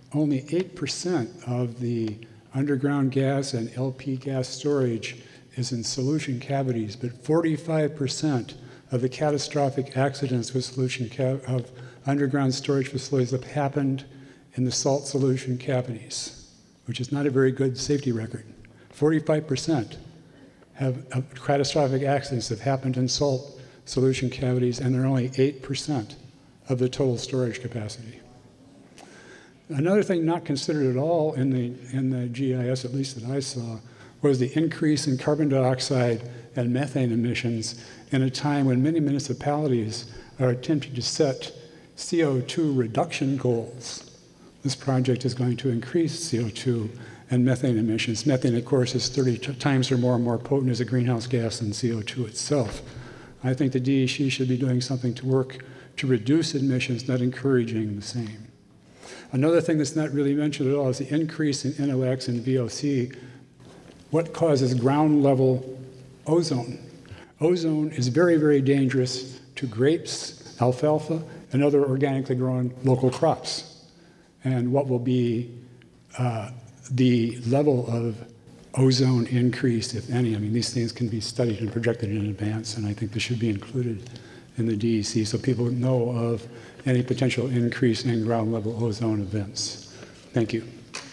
only eight percent of the underground gas and L P gas storage is in solution cavities, but forty-five percent of the catastrophic accidents with solution ca of underground storage facilities have happened in the salt solution cavities, which is not a very good safety record. forty-five percent have, of catastrophic accidents have happened in salt solution cavities, and they're only eight percent of the total storage capacity. Another thing not considered at all in the, in the G I S, at least that I saw, was the increase in carbon dioxide and methane emissions in a time when many municipalities are attempting to set C O two reduction goals. This project is going to increase C O two and methane emissions. Methane, of course, is thirty times or more and more potent as a greenhouse gas than C O two itself. I think the D E C should be doing something to work to reduce emissions, not encouraging the same. Another thing that's not really mentioned at all is the increase in N O X and V O C. What causes ground level ozone? Ozone is very, very dangerous to grapes, alfalfa, and other organically grown local crops. And what will be uh, the level of ozone increase, if any? I mean, these things can be studied and projected in advance, and I think this should be included in the D E C so people know of any potential increase in ground level ozone events. Thank you.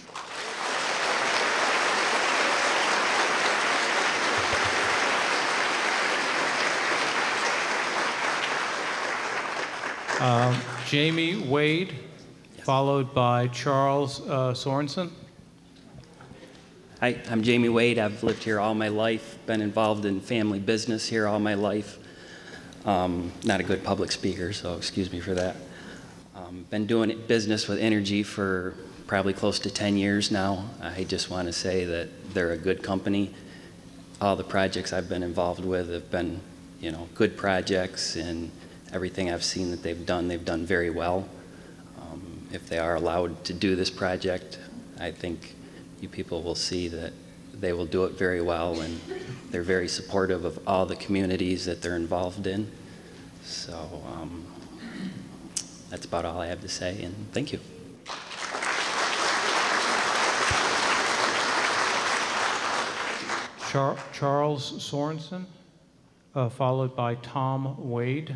Uh, Jamie Wade, followed by Charles uh, Sorensen. Hi, I'm Jamie Wade. I've lived here all my life, been involved in family business here all my life. Um, not a good public speaker, so excuse me for that. Um, been doing business with Inergy for probably close to ten years now. I just want to say that they're a good company. All the projects I've been involved with have been, you know, good projects, and everything I've seen that they've done, they've done very well. Um, if they are allowed to do this project, I think you people will see that they will do it very well, and they're very supportive of all the communities that they're involved in. So um, that's about all I have to say, and thank you. Char Charles Sorensen, uh, followed by Tom Wade.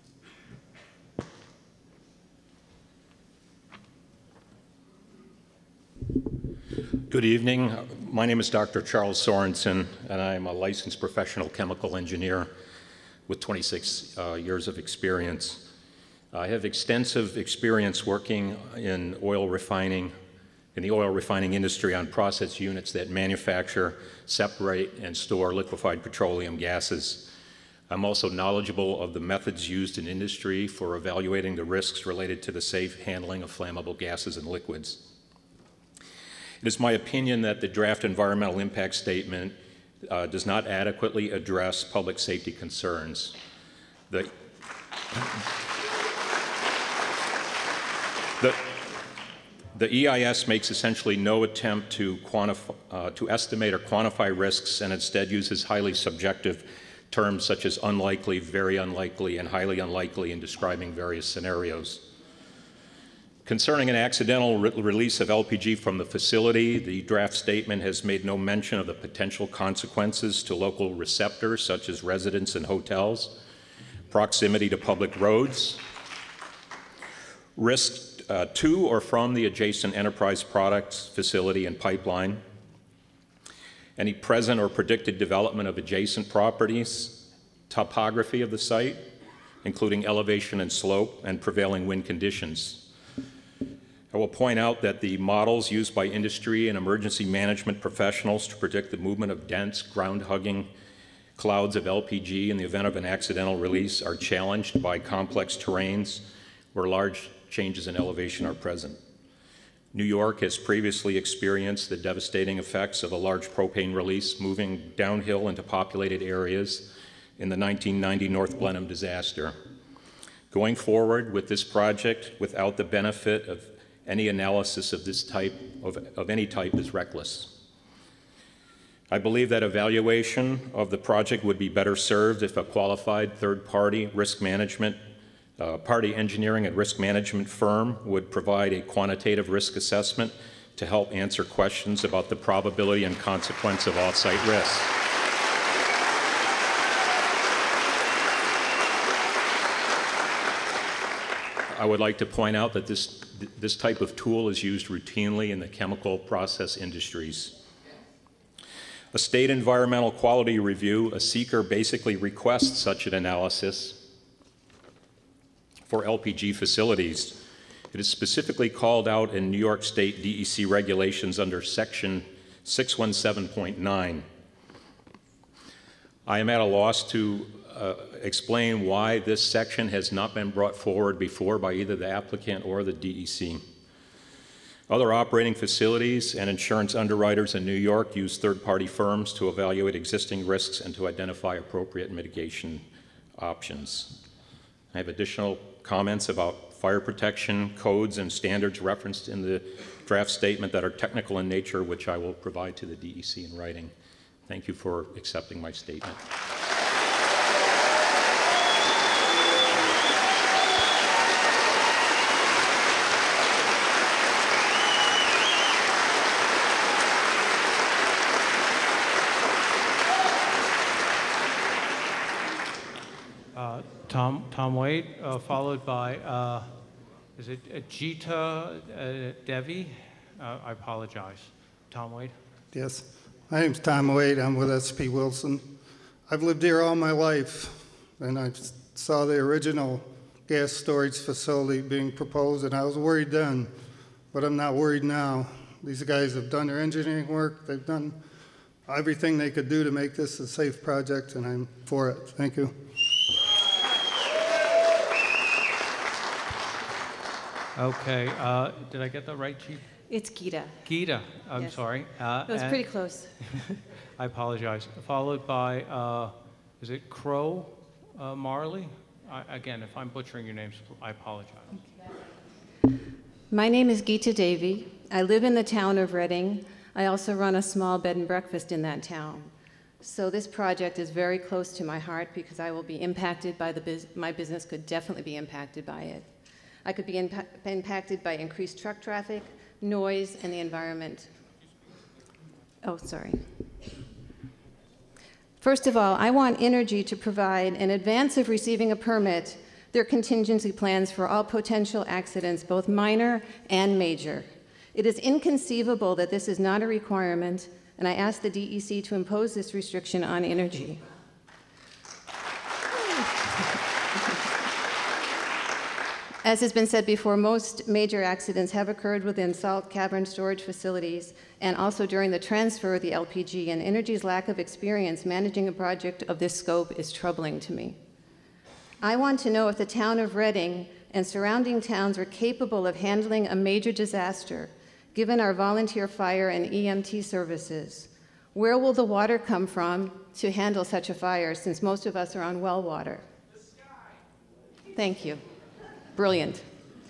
Good evening. My name is Doctor Charles Sorensen, and I'm a licensed professional chemical engineer with twenty-six uh, years of experience. I have extensive experience working in oil refining, in the oil refining industry on process units that manufacture, separate, and store liquefied petroleum gases. I'm also knowledgeable of the methods used in industry for evaluating the risks related to the safe handling of flammable gases and liquids. It is my opinion that the draft environmental impact statement uh, does not adequately address public safety concerns. The, the, the E I S makes essentially no attempt to, quantify, uh, to estimate or quantify risks, and instead uses highly subjective terms such as unlikely, very unlikely, and highly unlikely in describing various scenarios. Concerning an accidental re release of L P G from the facility, the draft statement has made no mention of the potential consequences to local receptors, such as residents and hotels, proximity to public roads, risk uh, to or from the adjacent enterprise products, facility, and pipeline, any present or predicted development of adjacent properties, topography of the site, including elevation and slope, and prevailing wind conditions. I will point out that the models used by industry and emergency management professionals to predict the movement of dense, ground-hugging clouds of L P G in the event of an accidental release are challenged by complex terrains where large changes in elevation are present. New York has previously experienced the devastating effects of a large propane release moving downhill into populated areas in the nineteen ninety North Blenheim disaster. Going forward with this project without the benefit of any analysis of this type, of, of any type, is reckless. I believe that evaluation of the project would be better served if a qualified third-party risk management Uh, party engineering and risk management firm would provide a quantitative risk assessment to help answer questions about the probability and consequence of off-site risks. I would like to point out that this, this type of tool is used routinely in the chemical process industries. A state environmental quality review, a seeker basically requests such an analysis for L P G facilities. It is specifically called out in New York State D E C regulations under section six one seven point nine. I am at a loss to uh, explain why this section has not been brought forward before by either the applicant or the D E C. Other operating facilities and insurance underwriters in New York use third-party firms to evaluate existing risks and to identify appropriate mitigation options. I have additional comments about fire protection codes and standards referenced in the draft statement that are technical in nature, which I will provide to the D E C in writing. Thank you for accepting my statement. Uh, Tom, Tom Wade, uh, followed by, uh, is it uh, Gita uh, Devi? Uh, I apologize. Tom Wade? Yes. My name's Tom Wade. I'm with S P Wilson. I've lived here all my life, and I saw the original gas storage facility being proposed, and I was worried then, but I'm not worried now. These guys have done their engineering work. They've done everything they could do to make this a safe project, and I'm for it. Thank you. Okay, uh, did I get that right, Chief? It's Gita. Gita, I'm Yes. sorry. Uh, It was and- pretty close. I apologize. Followed by, uh, is it Crow uh, Marley? I, again, if I'm butchering your names, I apologize. My name is Gita Devi. I live in the town of Reading. I also run a small bed and breakfast in that town. So this project is very close to my heart because I will be impacted by the bus- my business could definitely be impacted by it. I could be impa- impacted by increased truck traffic, noise, and the environment. Oh, sorry. First of all, I want Inergy to provide, in advance of receiving a permit, their contingency plans for all potential accidents, both minor and major. It is inconceivable that this is not a requirement, and I ask the D E C to impose this restriction on Inergy. As has been said before, most major accidents have occurred within salt cavern storage facilities and also during the transfer of the L P G, and Inergy's lack of experience managing a project of this scope is troubling to me. I want to know if the town of Reading and surrounding towns are capable of handling a major disaster, given our volunteer fire and E M T services. Where will the water come from to handle such a fire, since most of us are on well water? The sky. Thank you. Brilliant.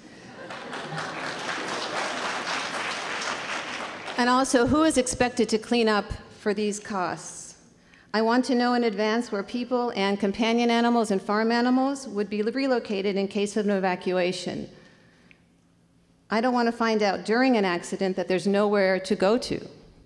And also, who is expected to clean up for these costs? I want to know in advance where people and companion animals and farm animals would be relocated in case of an evacuation. I don't want to find out during an accident that there's nowhere to go to.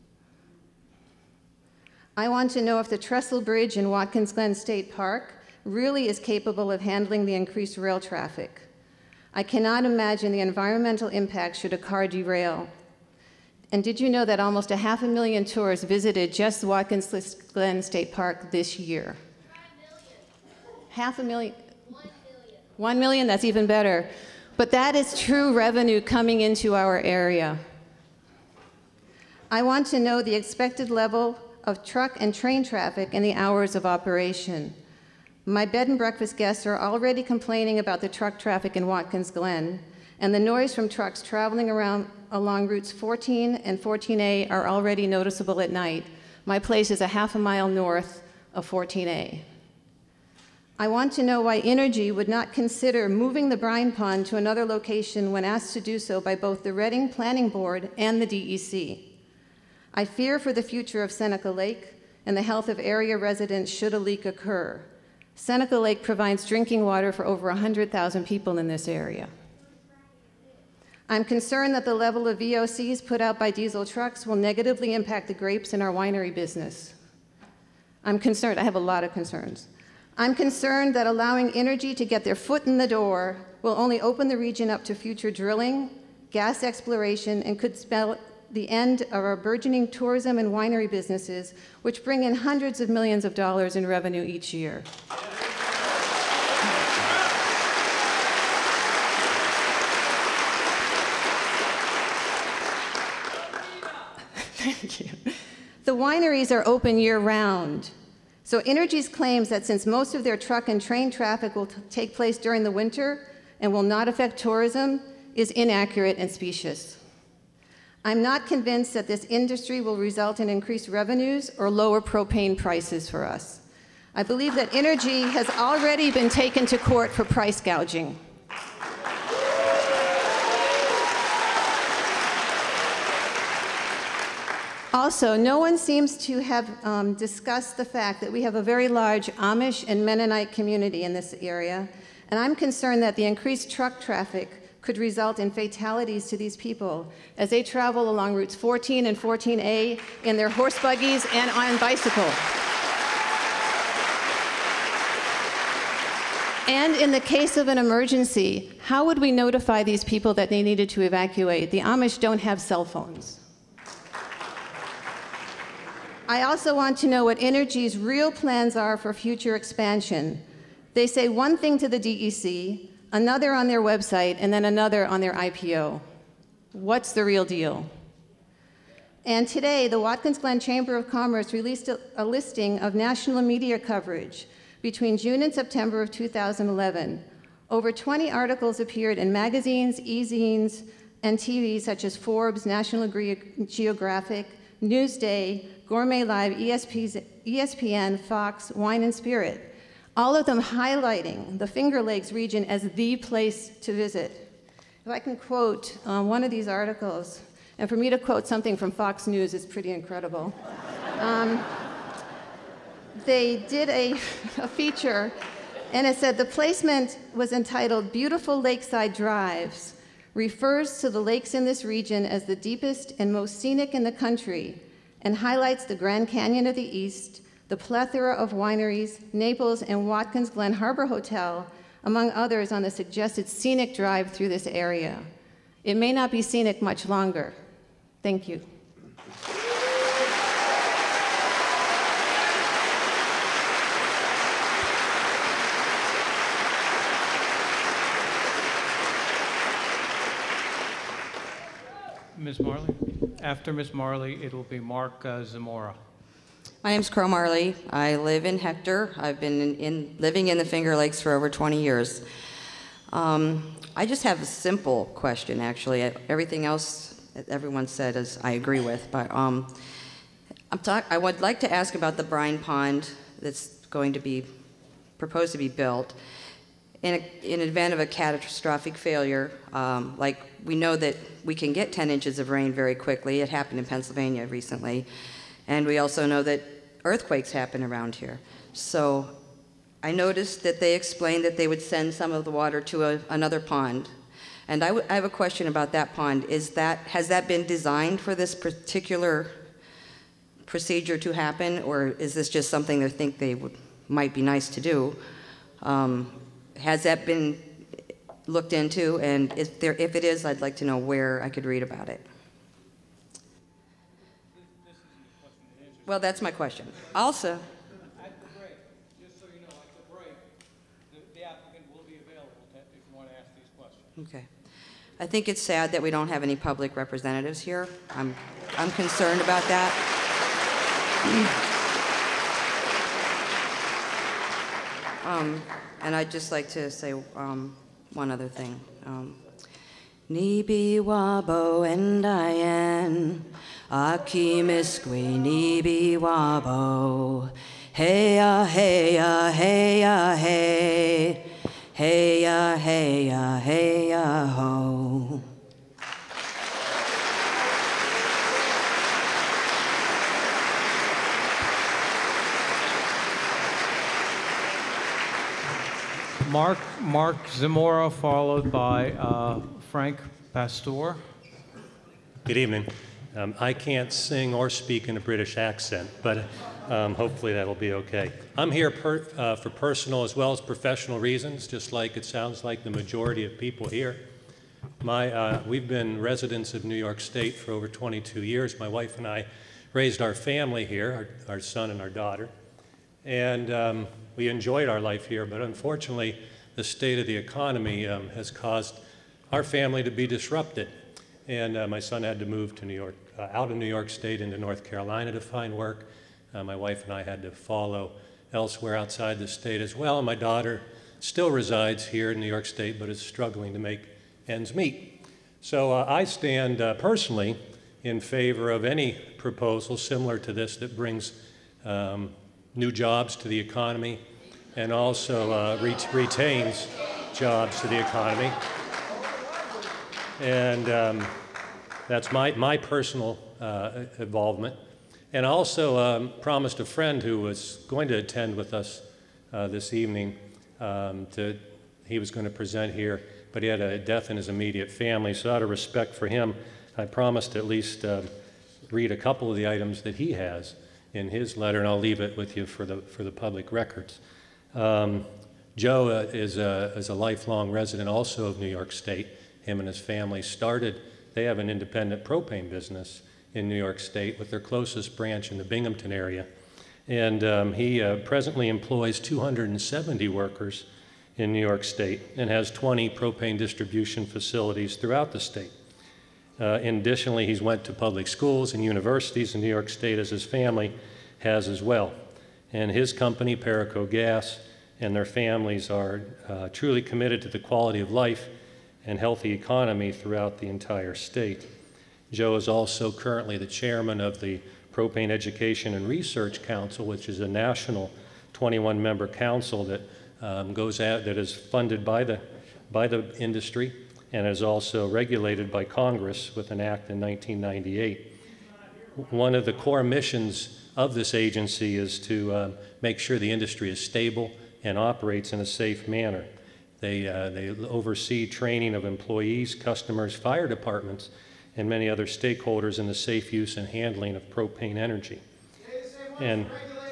I want to know if the trestle bridge in Watkins Glen State Park really is capable of handling the increased rail traffic. I cannot imagine the environmental impact should a car derail. And did you know that almost a half a million tourists visited just Watkins Glen State Park this year? Half a million? One million. One million, that's even better. But that is true revenue coming into our area. I want to know the expected level of truck and train traffic in the hours of operation. My bed and breakfast guests are already complaining about the truck traffic in Watkins Glen, and the noise from trucks traveling around along routes fourteen and fourteen A are already noticeable at night. My place is a half a mile north of fourteen A. I want to know why Inergy would not consider moving the brine pond to another location when asked to do so by both the Reading Planning Board and the D E C. I fear for the future of Seneca Lake and the health of area residents should a leak occur. Seneca Lake provides drinking water for over one hundred thousand people in this area. I'm concerned that the level of V O Cs put out by diesel trucks will negatively impact the grapes in our winery business. I'm concerned, I have a lot of concerns. I'm concerned that allowing Inergy to get their foot in the door will only open the region up to future drilling, gas exploration, and could spell the end of our burgeoning tourism and winery businesses, which bring in hundreds of millions of dollars in revenue each year. Thank you. The wineries are open year-round. So Inergy's claims that since most of their truck and train traffic will take place during the winter and will not affect tourism is inaccurate and specious. I'm not convinced that this industry will result in increased revenues or lower propane prices for us. I believe that Inergy has already been taken to court for price gouging. Also, no one seems to have um, discussed the fact that we have a very large Amish and Mennonite community in this area, and I'm concerned that the increased truck traffic could result in fatalities to these people as they travel along routes fourteen and fourteen A in their horse buggies and on bicycle. And in the case of an emergency, how would we notify these people that they needed to evacuate? The Amish don't have cell phones. I also want to know what Inergy's real plans are for future expansion. They say one thing to the D E C, another on their website, and then another on their I P O. What's the real deal? And today, the Watkins Glen Chamber of Commerce released a, a listing of national media coverage between June and September of two thousand eleven. Over twenty articles appeared in magazines, e-zines, and T V such as Forbes, National Geographic, Newsday, Gourmet Live, E S P N, Fox, Wine and Spirit, all of them highlighting the Finger Lakes region as the place to visit. If I can quote uh, one of these articles, and for me to quote something from Fox News is pretty incredible. Um, they did a, a feature, and it said the placement was entitled Beautiful Lakeside Drives, refers to the lakes in this region as the deepest and most scenic in the country, and highlights the Grand Canyon of the East, the plethora of wineries, Naples and Watkins Glen Harbor Hotel, among others on the suggested scenic drive through this area. It may not be scenic much longer. Thank you. Miz Marley? After Miz Marley, it will be Mark uh, Zamora. My name's Crow Marley. I live in Hector. I've been in, in, living in the Finger Lakes for over twenty years. Um, I just have a simple question, actually. Everything else that everyone said is I agree with, but um, I'm talk I would like to ask about the brine pond that's going to be proposed to be built. In, a, in event of a catastrophic failure, um, like we know that we can get ten inches of rain very quickly. It happened in Pennsylvania recently. And we also know that earthquakes happen around here. So I noticed that they explained that they would send some of the water to a, another pond. And I, w I have a question about that pond. Is that, has that been designed for this particular procedure to happen, or is this just something they think they would, might be nice to do? Um, has that been looked into? And if, there, if it is, I'd like to know where I could read about it. Well, that's my question. Also, At the break, just so you know, at the break, the, the applicant will be available to, if you want to ask these questions. okay. I think it's sad that we don't have any public representatives here. I'm, I'm concerned about that. um, and I'd just like to say um, one other thing. Um, Nibi wabo and Diane. Aki miskwe nibi wabo, hey ya hey ya hey ya hey, hey ya hey ya hey ya ho. Mark, Mark Zamora, followed by uh, Frank Pastor. Good evening. Um, I can't sing or speak in a British accent, but um, hopefully that'll be okay. I'm here per, uh, for personal as well as professional reasons, just like it sounds like the majority of people here. My, uh, we've been residents of New York State for over twenty-two years. My wife and I raised our family here, our, our son and our daughter, and um, we enjoyed our life here, but unfortunately the state of the economy um, has caused our family to be disrupted. And uh, my son had to move to New York, uh, out of New York State into North Carolina to find work. Uh, my wife and I had to follow elsewhere outside the state as well. And my daughter still resides here in New York State, but is struggling to make ends meet. So uh, I stand uh, personally in favor of any proposal similar to this that brings um, new jobs to the economy and also uh, ret retains jobs to the economy. And um, that's my, my personal uh, involvement. And I also um, promised a friend who was going to attend with us uh, this evening, um, to, he was going to present here, but he had a death in his immediate family. So out of respect for him, I promised to at least uh, read a couple of the items that he has in his letter, and I'll leave it with you for the, for the public records. Um, Joe uh, is, a, is a lifelong resident also of New York State. Him and his family started, they have an independent propane business in New York State with their closest branch in the Binghamton area. And um, he uh, presently employs two hundred seventy workers in New York State and has twenty propane distribution facilities throughout the state. Uh, additionally, he's went to public schools and universities in New York State, as his family has as well. And his company, Liquid Gas, and their families are uh, truly committed to the quality of life and healthy economy throughout the entire state. Joe is also currently the chairman of the Propane Education and Research Council, which is a national twenty-one member council that um, goes out, that is funded by the, by the industry and is also regulated by Congress with an act in nineteen ninety-eight. One of the core missions of this agency is to um, make sure the industry is stable and operates in a safe manner. They, uh, they oversee training of employees, customers, fire departments, and many other stakeholders in the safe use and handling of propane energy. And,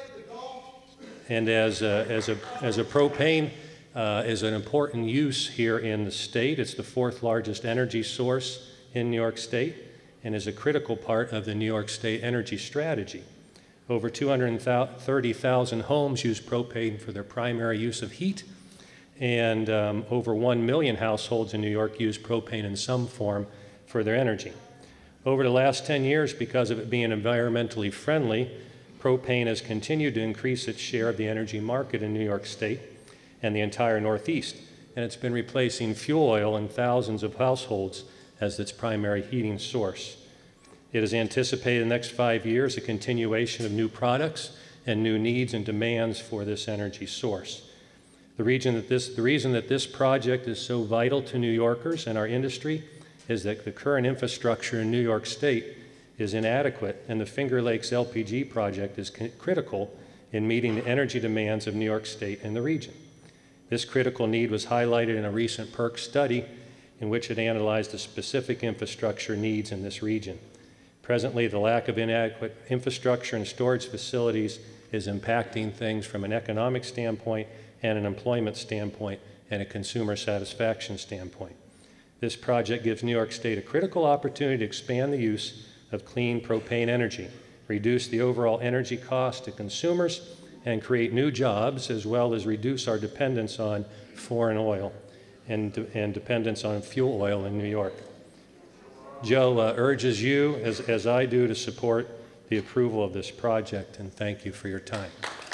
and as, a, as, a, as a propane uh, is an important use here in the state. It's the fourth largest energy source in New York State and is a critical part of the New York State energy strategy. Over two hundred thirty thousand homes use propane for their primary use of heat, and um, over one million households in New York use propane in some form for their energy. Over the last ten years, because of it being environmentally friendly, propane has continued to increase its share of the energy market in New York State and the entire Northeast, and it's been replacing fuel oil in thousands of households as its primary heating source. It is anticipated in the next five years a continuation of new products and new needs and demands for this energy source. The reason that this, the reason that this project is so vital to New Yorkers and our industry is that the current infrastructure in New York State is inadequate, and the Finger Lakes L P G project is critical in meeting the energy demands of New York State and the region. This critical need was highlighted in a recent PERC study in which it analyzed the specific infrastructure needs in this region. Presently, the lack of inadequate infrastructure and storage facilities is impacting things from an economic standpoint and an employment standpoint and a consumer satisfaction standpoint. This project gives New York State a critical opportunity to expand the use of clean propane energy, reduce the overall energy cost to consumers, and create new jobs, as well as reduce our dependence on foreign oil and, and dependence on fuel oil in New York. Joe uh, urges you, as, as I do, to support the approval of this project, and thank you for your time.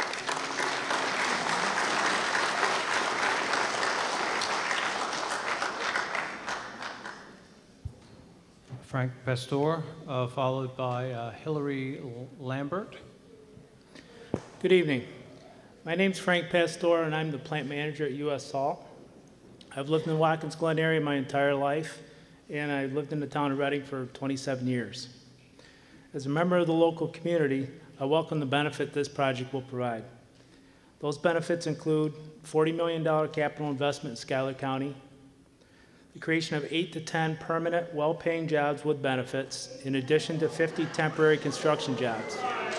Frank Pastor, uh, followed by uh, Hillary Lambert. Good evening. My name's Frank Pastor, and I'm the plant manager at U S Salt. I've lived in the Watkins Glen area my entire life, and I've lived in the town of Reading for twenty-seven years. As a member of the local community, I welcome the benefit this project will provide. Those benefits include forty million dollars capital investment in Schuyler County, the creation of eight to ten permanent, well-paying jobs with benefits, in addition to fifty temporary construction jobs.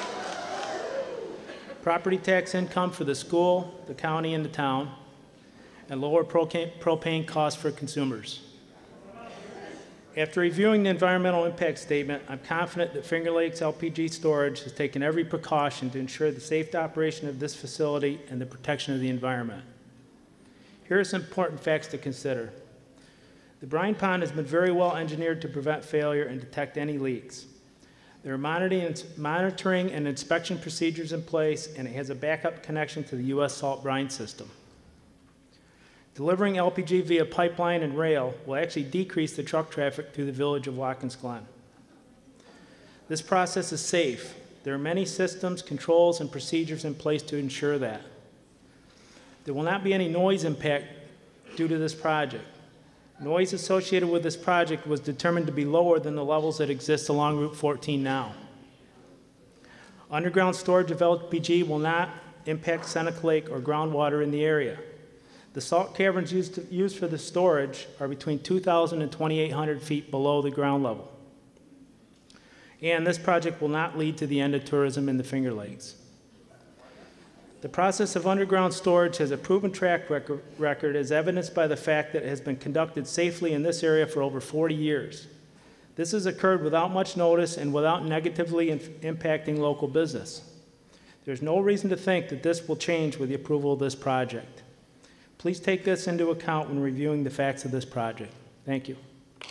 Property tax income for the school, the county, and the town, and lower propane costs for consumers. After reviewing the environmental impact statement, I'm confident that Finger Lakes L P G storage has taken every precaution to ensure the safe operation of this facility and the protection of the environment. Here are some important facts to consider. The brine pond has been very well engineered to prevent failure and detect any leaks. There are monitoring and inspection procedures in place, and it has a backup connection to the U S Salt brine system. Delivering L P G via pipeline and rail will actually decrease the truck traffic through the village of Watkins Glen. This process is safe. There are many systems, controls, and procedures in place to ensure that. There will not be any noise impact due to this project. Noise associated with this project was determined to be lower than the levels that exist along Route fourteen now. Underground storage of L P G will not impact Seneca Lake or groundwater in the area. The salt caverns used, to, used for the storage are between two thousand and twenty-eight hundred feet below the ground level. And this project will not lead to the end of tourism in the Finger Lakes. The process of underground storage has a proven track record, record as evidenced by the fact that it has been conducted safely in this area for over forty years. This has occurred without much notice and without negatively in, impacting local business. There's no reason to think that this will change with the approval of this project. Please take this into account when reviewing the facts of this project. Thank you.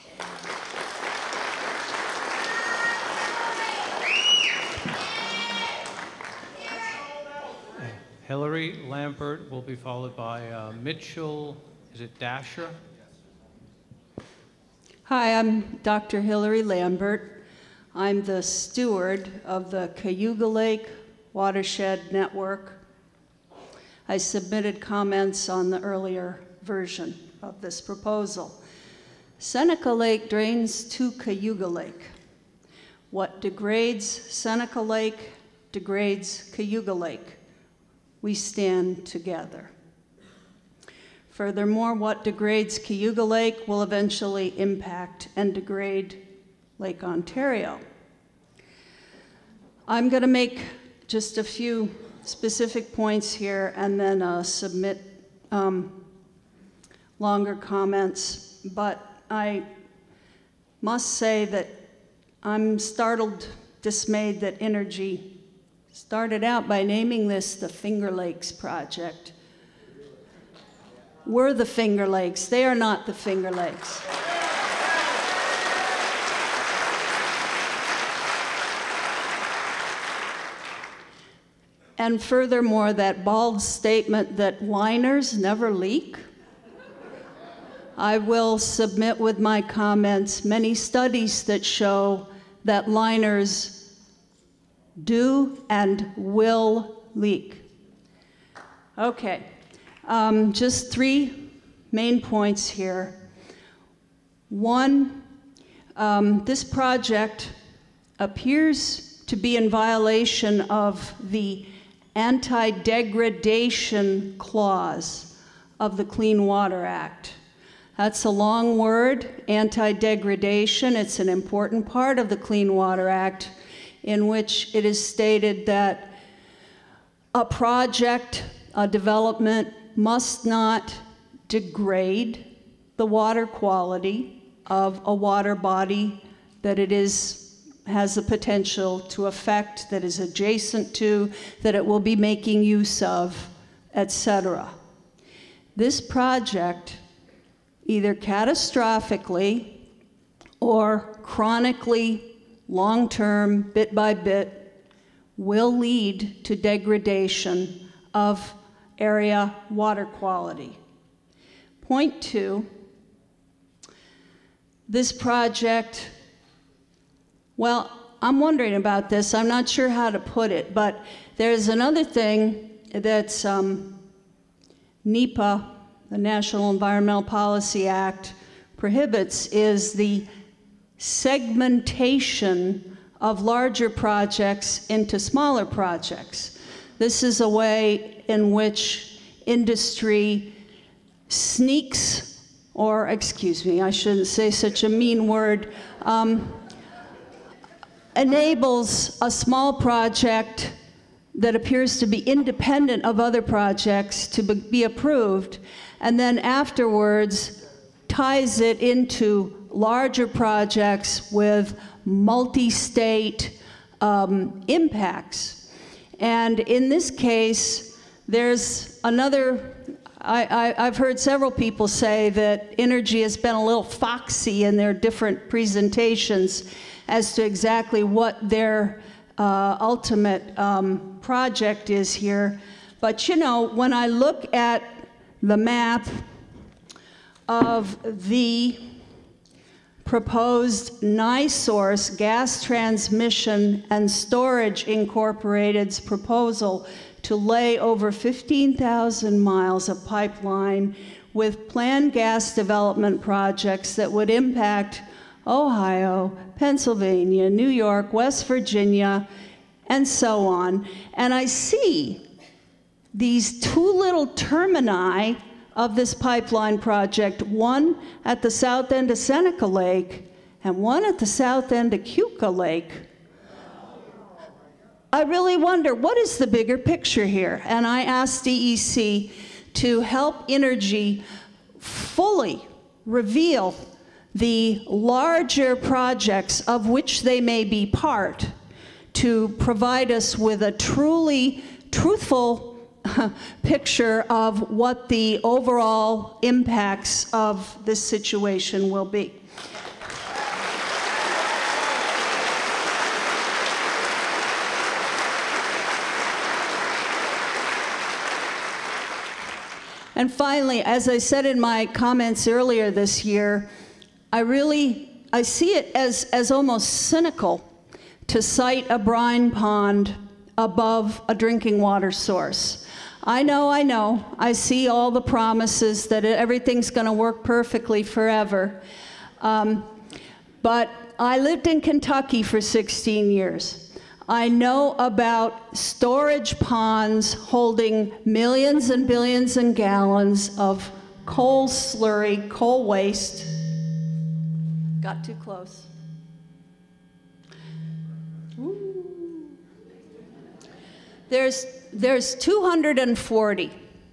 Hillary Lambert will be followed by uh, Mitchell, is it Dasher? Hi, I'm Doctor Hillary Lambert. I'm the steward of the Cayuga Lake Watershed Network. I submitted comments on the earlier version of this proposal. Seneca Lake drains to Cayuga Lake. What degrades Seneca Lake degrades Cayuga Lake. We stand together. Furthermore, what degrades Cayuga Lake will eventually impact and degrade Lake Ontario. I'm going to make just a few specific points here and then uh, submit um, longer comments, but I must say that I'm startled, dismayed that Inergy started out by naming this the Finger Lakes Project. We're the Finger Lakes. They are not the Finger Lakes. And furthermore, that bald statement that liners never leak. I will submit with my comments many studies that show that liners do and will leak. Okay, um, just three main points here. One, um, this project appears to be in violation of the anti-degradation clause of the Clean Water Act. That's a long word, anti-degradation. It's an important part of the Clean Water Act, in which it is stated that a project, a development, must not degrade the water quality of a water body that it is has the potential to affect, that is adjacent to, that it will be making use of, et cetera. This project, either catastrophically or chronically, long-term, bit by bit, will lead to degradation of area water quality. Point two, this project, well, I'm wondering about this. I'm not sure how to put it, but there's another thing that's um, NEPA, the National Environmental Policy Act, prohibits, is the segmentation of larger projects into smaller projects. This is a way in which industry sneaks, or excuse me, I shouldn't say such a mean word, um, enables a small project that appears to be independent of other projects to be approved, and then afterwards ties it into larger projects with multi-state um, impacts. And in this case, there's another, I, I, I've heard several people say that Inergy has been a little foxy in their different presentations as to exactly what their uh, ultimate um, project is here. But you know, when I look at the map of the proposed NiSource Gas Transmission and Storage Incorporated's proposal to lay over fifteen thousand miles of pipeline with planned gas development projects that would impact Ohio, Pennsylvania, New York, West Virginia, and so on. And I see these two little termini of this pipeline project, one at the south end of Seneca Lake and one at the south end of Keuka Lake. I really wonder, what is the bigger picture here? And I asked D E C to help Inergy fully reveal the larger projects of which they may be part, to provide us with a truly truthful picture of what the overall impacts of this situation will be. And finally, as I said in my comments earlier this year, I really, I see it as, as almost cynical to site a brine pond above a drinking water source. I know, I know, I see all the promises that everything's gonna work perfectly forever. Um, but I lived in Kentucky for sixteen years. I know about storage ponds holding millions and billions and gallons of coal slurry, coal waste. Got too close. Ooh. There's, there's two hundred forty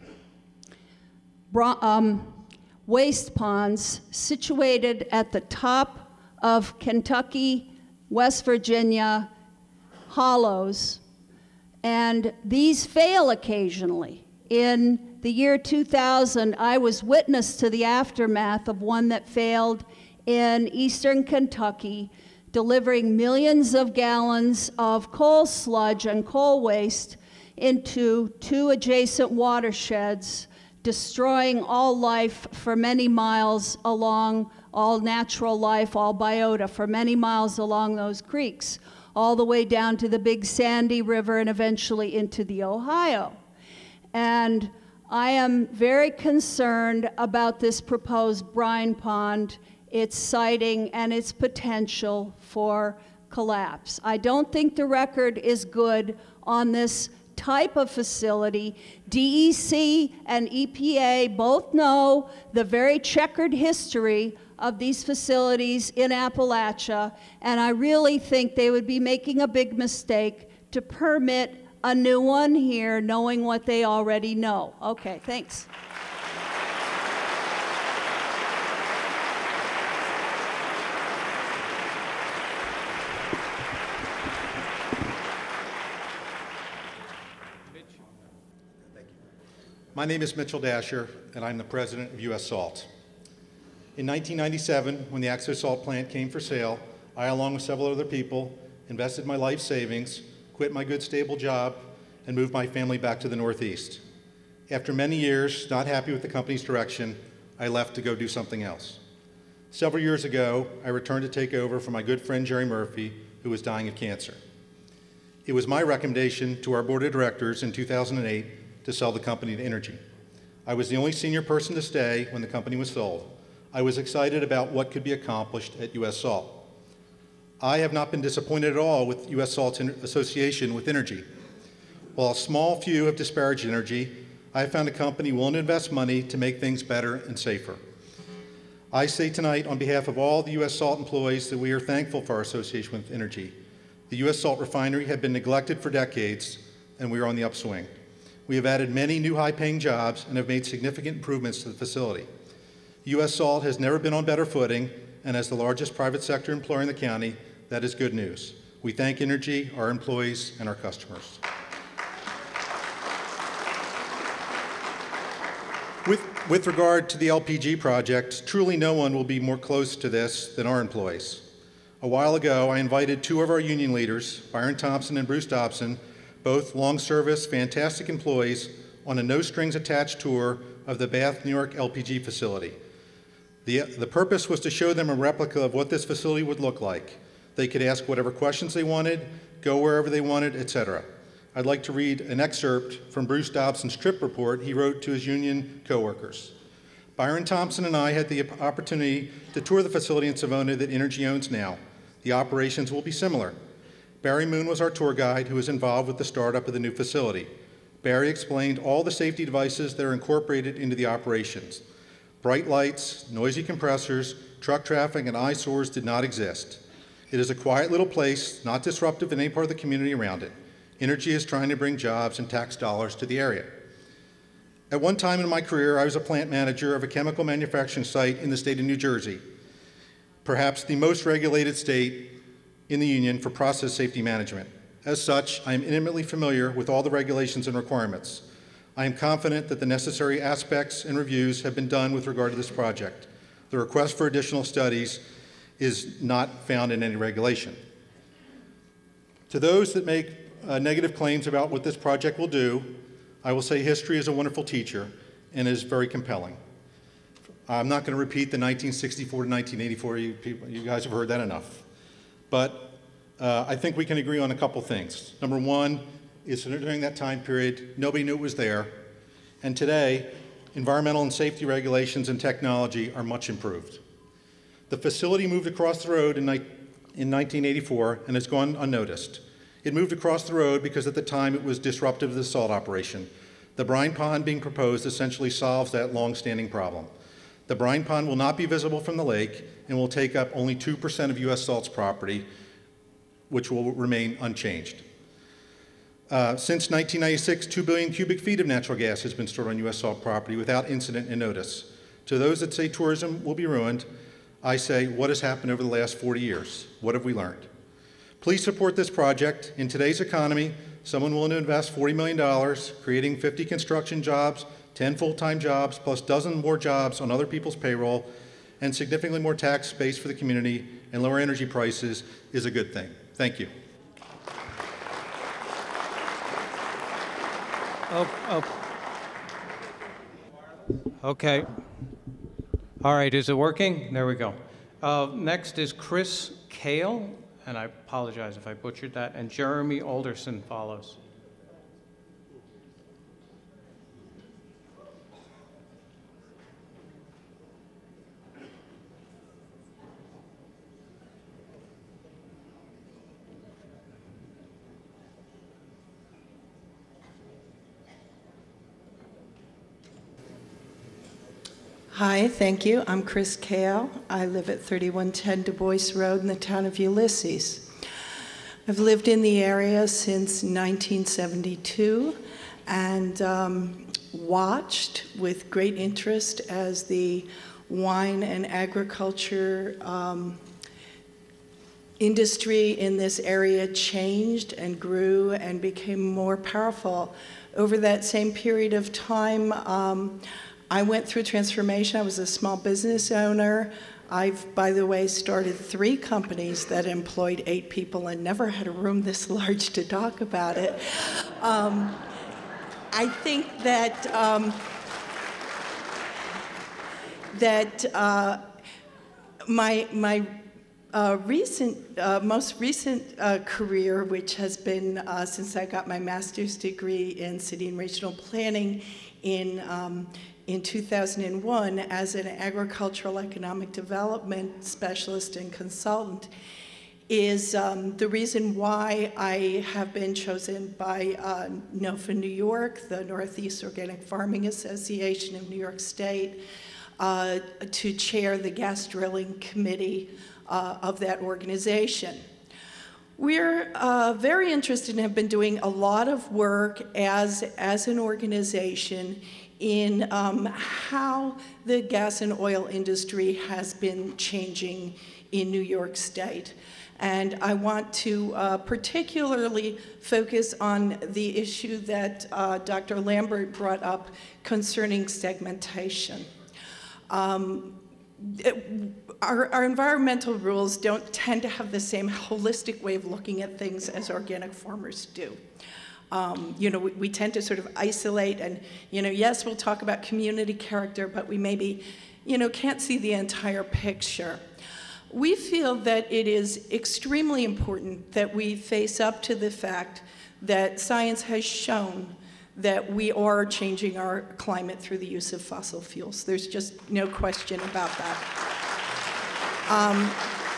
um, waste ponds situated at the top of Kentucky, West Virginia, hollows, and these fail occasionally. In the year two thousand, I was witness to the aftermath of one that failed in eastern Kentucky, delivering millions of gallons of coal sludge and coal waste into two adjacent watersheds, destroying all life for many miles along, all natural life, all biota for many miles along those creeks, all the way down to the Big Sandy River and eventually into the Ohio. And I am very concerned about this proposed brine pond, its siting, and its potential for collapse. I don't think the record is good on this type of facility. D E C and E P A both know the very checkered history of these facilities in Appalachia, and I really think they would be making a big mistake to permit a new one here, knowing what they already know. Okay, thanks. My name is Mitchell Dasher, and I'm the president of U S Salt. In nineteen ninety-seven, when the Axo Salt plant came for sale, I, along with several other people, invested my life savings, quit my good stable job, and moved my family back to the Northeast. After many years, not happy with the company's direction, I left to go do something else. Several years ago, I returned to take over for my good friend Jerry Murphy, who was dying of cancer. It was my recommendation to our board of directors in two thousand eight to sell the company to Inergy. I was the only senior person to stay when the company was sold. I was excited about what could be accomplished at U S Salt. I have not been disappointed at all with U S Salt's association with Inergy. While a small few have disparaged Inergy, I have found a company willing to invest money to make things better and safer. I say tonight on behalf of all the U S Salt employees that we are thankful for our association with Inergy. The U S Salt refinery had been neglected for decades, and we are on the upswing. We have added many new high-paying jobs and have made significant improvements to the facility. U S Salt has never been on better footing, and as the largest private sector employer in the county, that is good news. We thank Inergy, our employees, and our customers. With, with regard to the L P G project, truly no one will be more close to this than our employees. A while ago, I invited two of our union leaders, Byron Thompson and Bruce Dobson, both long-service, fantastic employees, on a no-strings-attached tour of the Bath, New York L P G facility. The, the purpose was to show them a replica of what this facility would look like. They could ask whatever questions they wanted, go wherever they wanted, et cetera. I'd like to read an excerpt from Bruce Dobson's trip report he wrote to his union coworkers. Byron Thompson and I had the opportunity to tour the facility in Savona that Inergy owns now. The operations will be similar. Barry Moon was our tour guide who was involved with the startup of the new facility. Barry explained all the safety devices that are incorporated into the operations. Bright lights, noisy compressors, truck traffic, and eyesores did not exist. It is a quiet little place, not disruptive in any part of the community around it. Inergy is trying to bring jobs and tax dollars to the area. At one time in my career, I was a plant manager of a chemical manufacturing site in the state of New Jersey, perhaps the most regulated state in the union for process safety management. As such, I am intimately familiar with all the regulations and requirements. I am confident that the necessary aspects and reviews have been done with regard to this project. The request for additional studies is not found in any regulation. To those that make uh, negative claims about what this project will do, I will say history is a wonderful teacher and is very compelling. I'm not going to repeat the nineteen sixty-four to nineteen eighty-four, you, people, you guys have heard that enough. But uh, I think we can agree on a couple things. Number one is that during that time period, nobody knew it was there. And today, environmental and safety regulations and technology are much improved. The facility moved across the road in, in nineteen eighty-four and has gone unnoticed. It moved across the road because at the time it was disruptive to the salt operation. The brine pond being proposed essentially solves that long-standing problem. The brine pond will not be visible from the lake and will take up only two percent of U S Salt's property, which will remain unchanged. Uh, since nineteen ninety-six, two billion cubic feet of natural gas has been stored on U S Salt property without incident and notice. To those that say tourism will be ruined, I say, what has happened over the last forty years? What have we learned? Please support this project. In today's economy, someone willing to invest forty million dollars, creating fifty construction jobs, ten full-time jobs, plus dozens more jobs on other people's payroll, and significantly more tax base for the community and lower energy prices is a good thing. Thank you. Oh, oh. Okay. All right, is it working? There we go. Uh, next is Chris Kale, and I apologize if I butchered that, and Jeremy Alderson follows. Hi, thank you. I'm Chris Kale. I live at thirty-one ten Du Bois Road in the town of Ulysses. I've lived in the area since nineteen seventy-two and um, watched with great interest as the wine and agriculture um, industry in this area changed and grew and became more powerful. Over that same period of time, um, I went through transformation. I was a small business owner. I've, by the way, started three companies that employed eight people and never had a room this large to talk about it. Um, I think that um, that uh, my my uh, recent, uh, most recent uh, career, which has been uh, since I got my master's degree in city and regional planning in. Um, in two thousand one as an agricultural economic development specialist and consultant, is um, the reason why I have been chosen by uh, NOFA New York, the Northeast Organic Farming Association of New York State, uh, to chair the gas drilling committee uh, of that organization. We're uh, very interested and have been doing a lot of work as, as an organization in um, how the gas and oil industry has been changing in New York State. And I want to uh, particularly focus on the issue that uh, Doctor Lambert brought up concerning segmentation. Um, it, our, our environmental rules don't tend to have the same holistic way of looking at things as organic farmers do. Um, you know, we, we tend to sort of isolate and, you know, yes, we'll talk about community character, but we maybe, you know, can't see the entire picture. We feel that it is extremely important that we face up to the fact that science has shown that we are changing our climate through the use of fossil fuels. There's just no question about that. Um,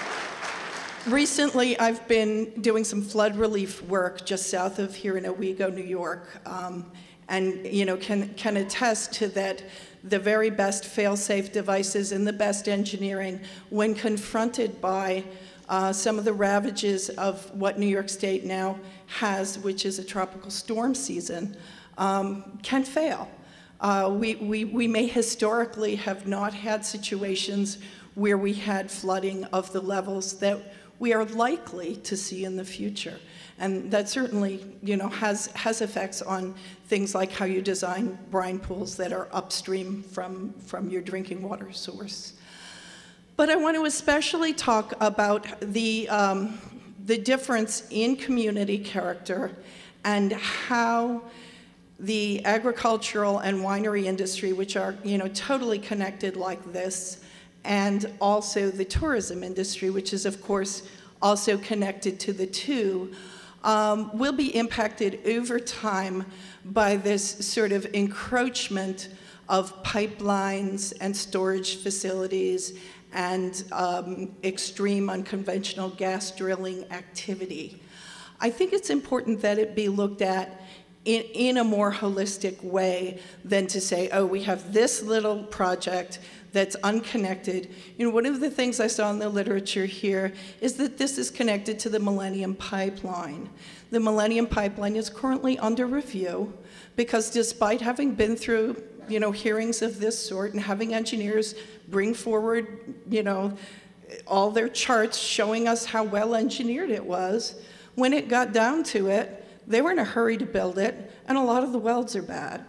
recently, I've been doing some flood relief work just south of here in Owego, New York, um, and you know can can attest to that. The very best fail-safe devices and the best engineering, when confronted by uh, some of the ravages of what New York State now has, which is a tropical storm season, um, can fail. Uh, we, we, we may historically have not had situations where we had flooding of the levels that we are likely to see in the future. And that certainly, you know, has, has effects on things like how you design brine pools that are upstream from, from your drinking water source. But I want to especially talk about the, um, the difference in community character and how the agricultural and winery industry, which are, you know, totally connected like this, and also the tourism industry, which is, of course, also connected to the two, Um, will be impacted over time by this sort of encroachment of pipelines and storage facilities and um, extreme unconventional gas drilling activity. I think it's important that it be looked at in, in a more holistic way than to say, oh, we have this little project that's unconnected. You know, one of the things I saw in the literature here is that this is connected to the Millennium Pipeline. The Millennium Pipeline is currently under review because despite having been through, you know, hearings of this sort and having engineers bring forward, you know, all their charts showing us how well engineered it was, when it got down to it, they were in a hurry to build it, and a lot of the welds are bad.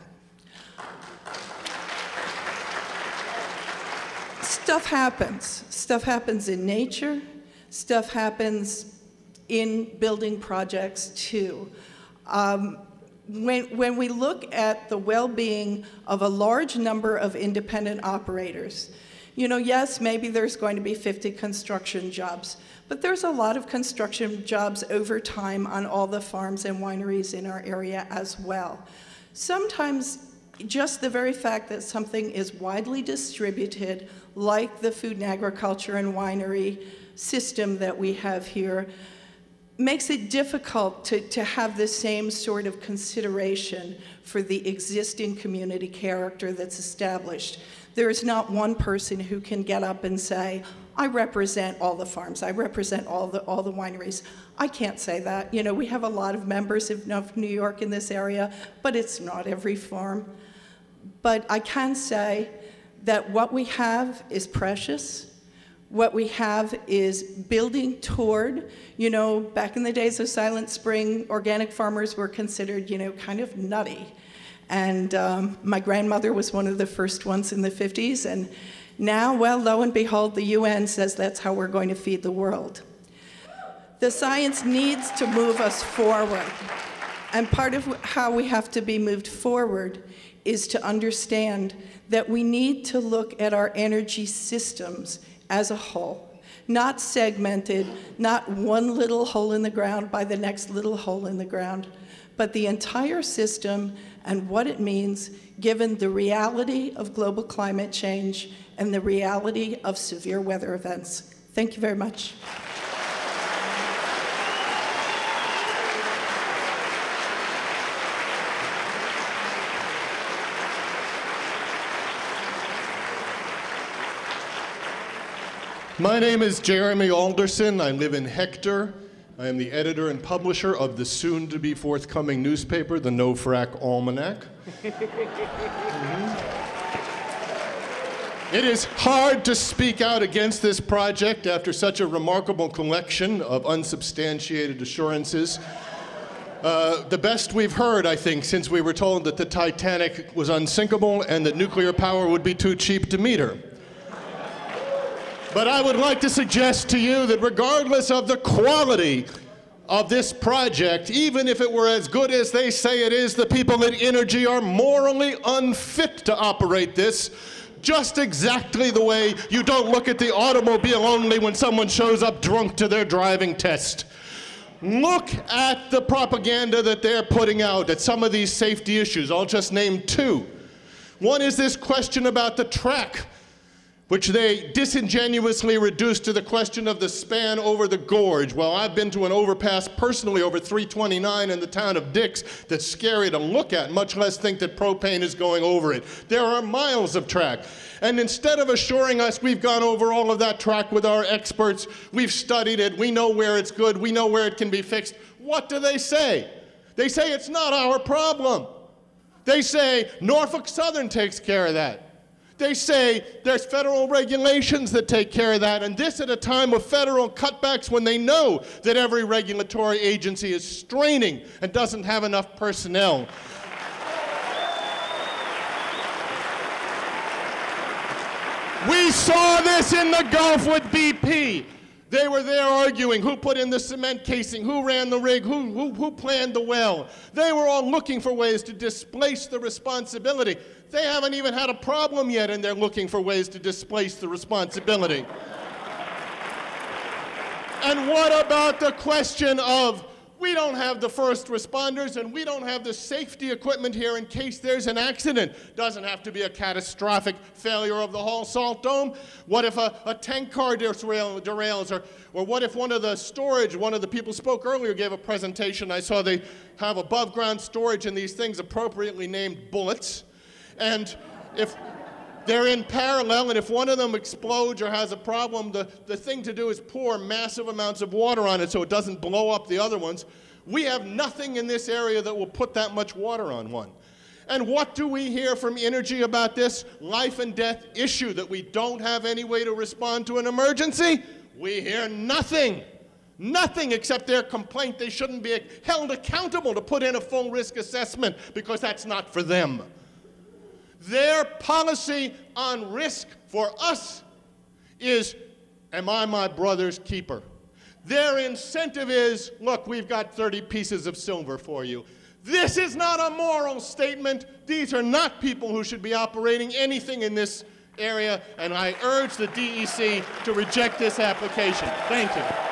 Stuff happens. Stuff happens in nature. Stuff happens in building projects too. Um, when, when we look at the well-being of a large number of independent operators, you know, yes, maybe there's going to be fifty construction jobs, but there's a lot of construction jobs over time on all the farms and wineries in our area as well. Sometimes just the very fact that something is widely distributed, like the food and agriculture and winery system that we have here, makes it difficult to, to have the same sort of consideration for the existing community character that's established. There is not one person who can get up and say, I represent all the farms, I represent all the, all the wineries. I can't say that. You know, we have a lot of members of New York in this area, but it's not every farm. But I can say that what we have is precious. What we have is building toward, you know, back in the days of Silent Spring, organic farmers were considered, you know, kind of nutty. And um, my grandmother was one of the first ones in the fifties, and now, well, lo and behold, the U N says that's how we're going to feed the world. The science needs to move us forward. And part of how we have to be moved forward is to understand that we need to look at our energy systems as a whole, not segmented, not one little hole in the ground by the next little hole in the ground, but the entire system and what it means given the reality of global climate change and the reality of severe weather events. Thank you very much. My name is Jeremy Alderson. I live in Hector. I am the editor and publisher of the soon-to-be forthcoming newspaper, the No Frack Almanac. It is hard to speak out against this project after such a remarkable collection of unsubstantiated assurances. Uh, the best we've heard, I think, since we were told that the Titanic was unsinkable and that nuclear power would be too cheap to meter. But I would like to suggest to you that regardless of the quality of this project, even if it were as good as they say it is, the people at Inergy are morally unfit to operate this, just exactly the way you don't look at the automobile only when someone shows up drunk to their driving test. Look at the propaganda that they're putting out at some of these safety issues. I'll just name two. One is this question about the track, which they disingenuously reduced to the question of the span over the gorge. Well, I've been to an overpass personally over three twenty-nine in the town of Dix that's scary to look at, much less think that propane is going over it. There are miles of track. And instead of assuring us we've gone over all of that track with our experts, we've studied it, we know where it's good, we know where it can be fixed, what do they say? They say it's not our problem. They say Norfolk Southern takes care of that. They say there's federal regulations that take care of that, and this at a time of federal cutbacks when they know that every regulatory agency is straining and doesn't have enough personnel. We saw this in the Gulf with B P. They were there arguing who put in the cement casing, who ran the rig, who, who, who planned the well. They were all looking for ways to displace the responsibility. They haven't even had a problem yet, and they're looking for ways to displace the responsibility. And what about the question of, we don't have the first responders and we don't have the safety equipment here in case there's an accident? Doesn't have to be a catastrophic failure of the whole salt dome. What if a, a tank car derail, derails? Or, or what if one of the storage, one of the people spoke earlier gave a presentation. I saw they have above ground storage in these things appropriately named bullets. And if they're in parallel, and if one of them explodes or has a problem, the, the thing to do is pour massive amounts of water on it so it doesn't blow up the other ones. We have nothing in this area that will put that much water on one. And what do we hear from Inergy about this life and death issue, that we don't have any way to respond to an emergency? We hear nothing. Nothing except their complaint they shouldn't be held accountable to put in a full risk assessment because that's not for them. Their policy on risk for us is, am I my brother's keeper? Their incentive is, look, we've got thirty pieces of silver for you. This is not a moral statement. These are not people who should be operating anything in this area, and I urge the D E C to reject this application. Thank you.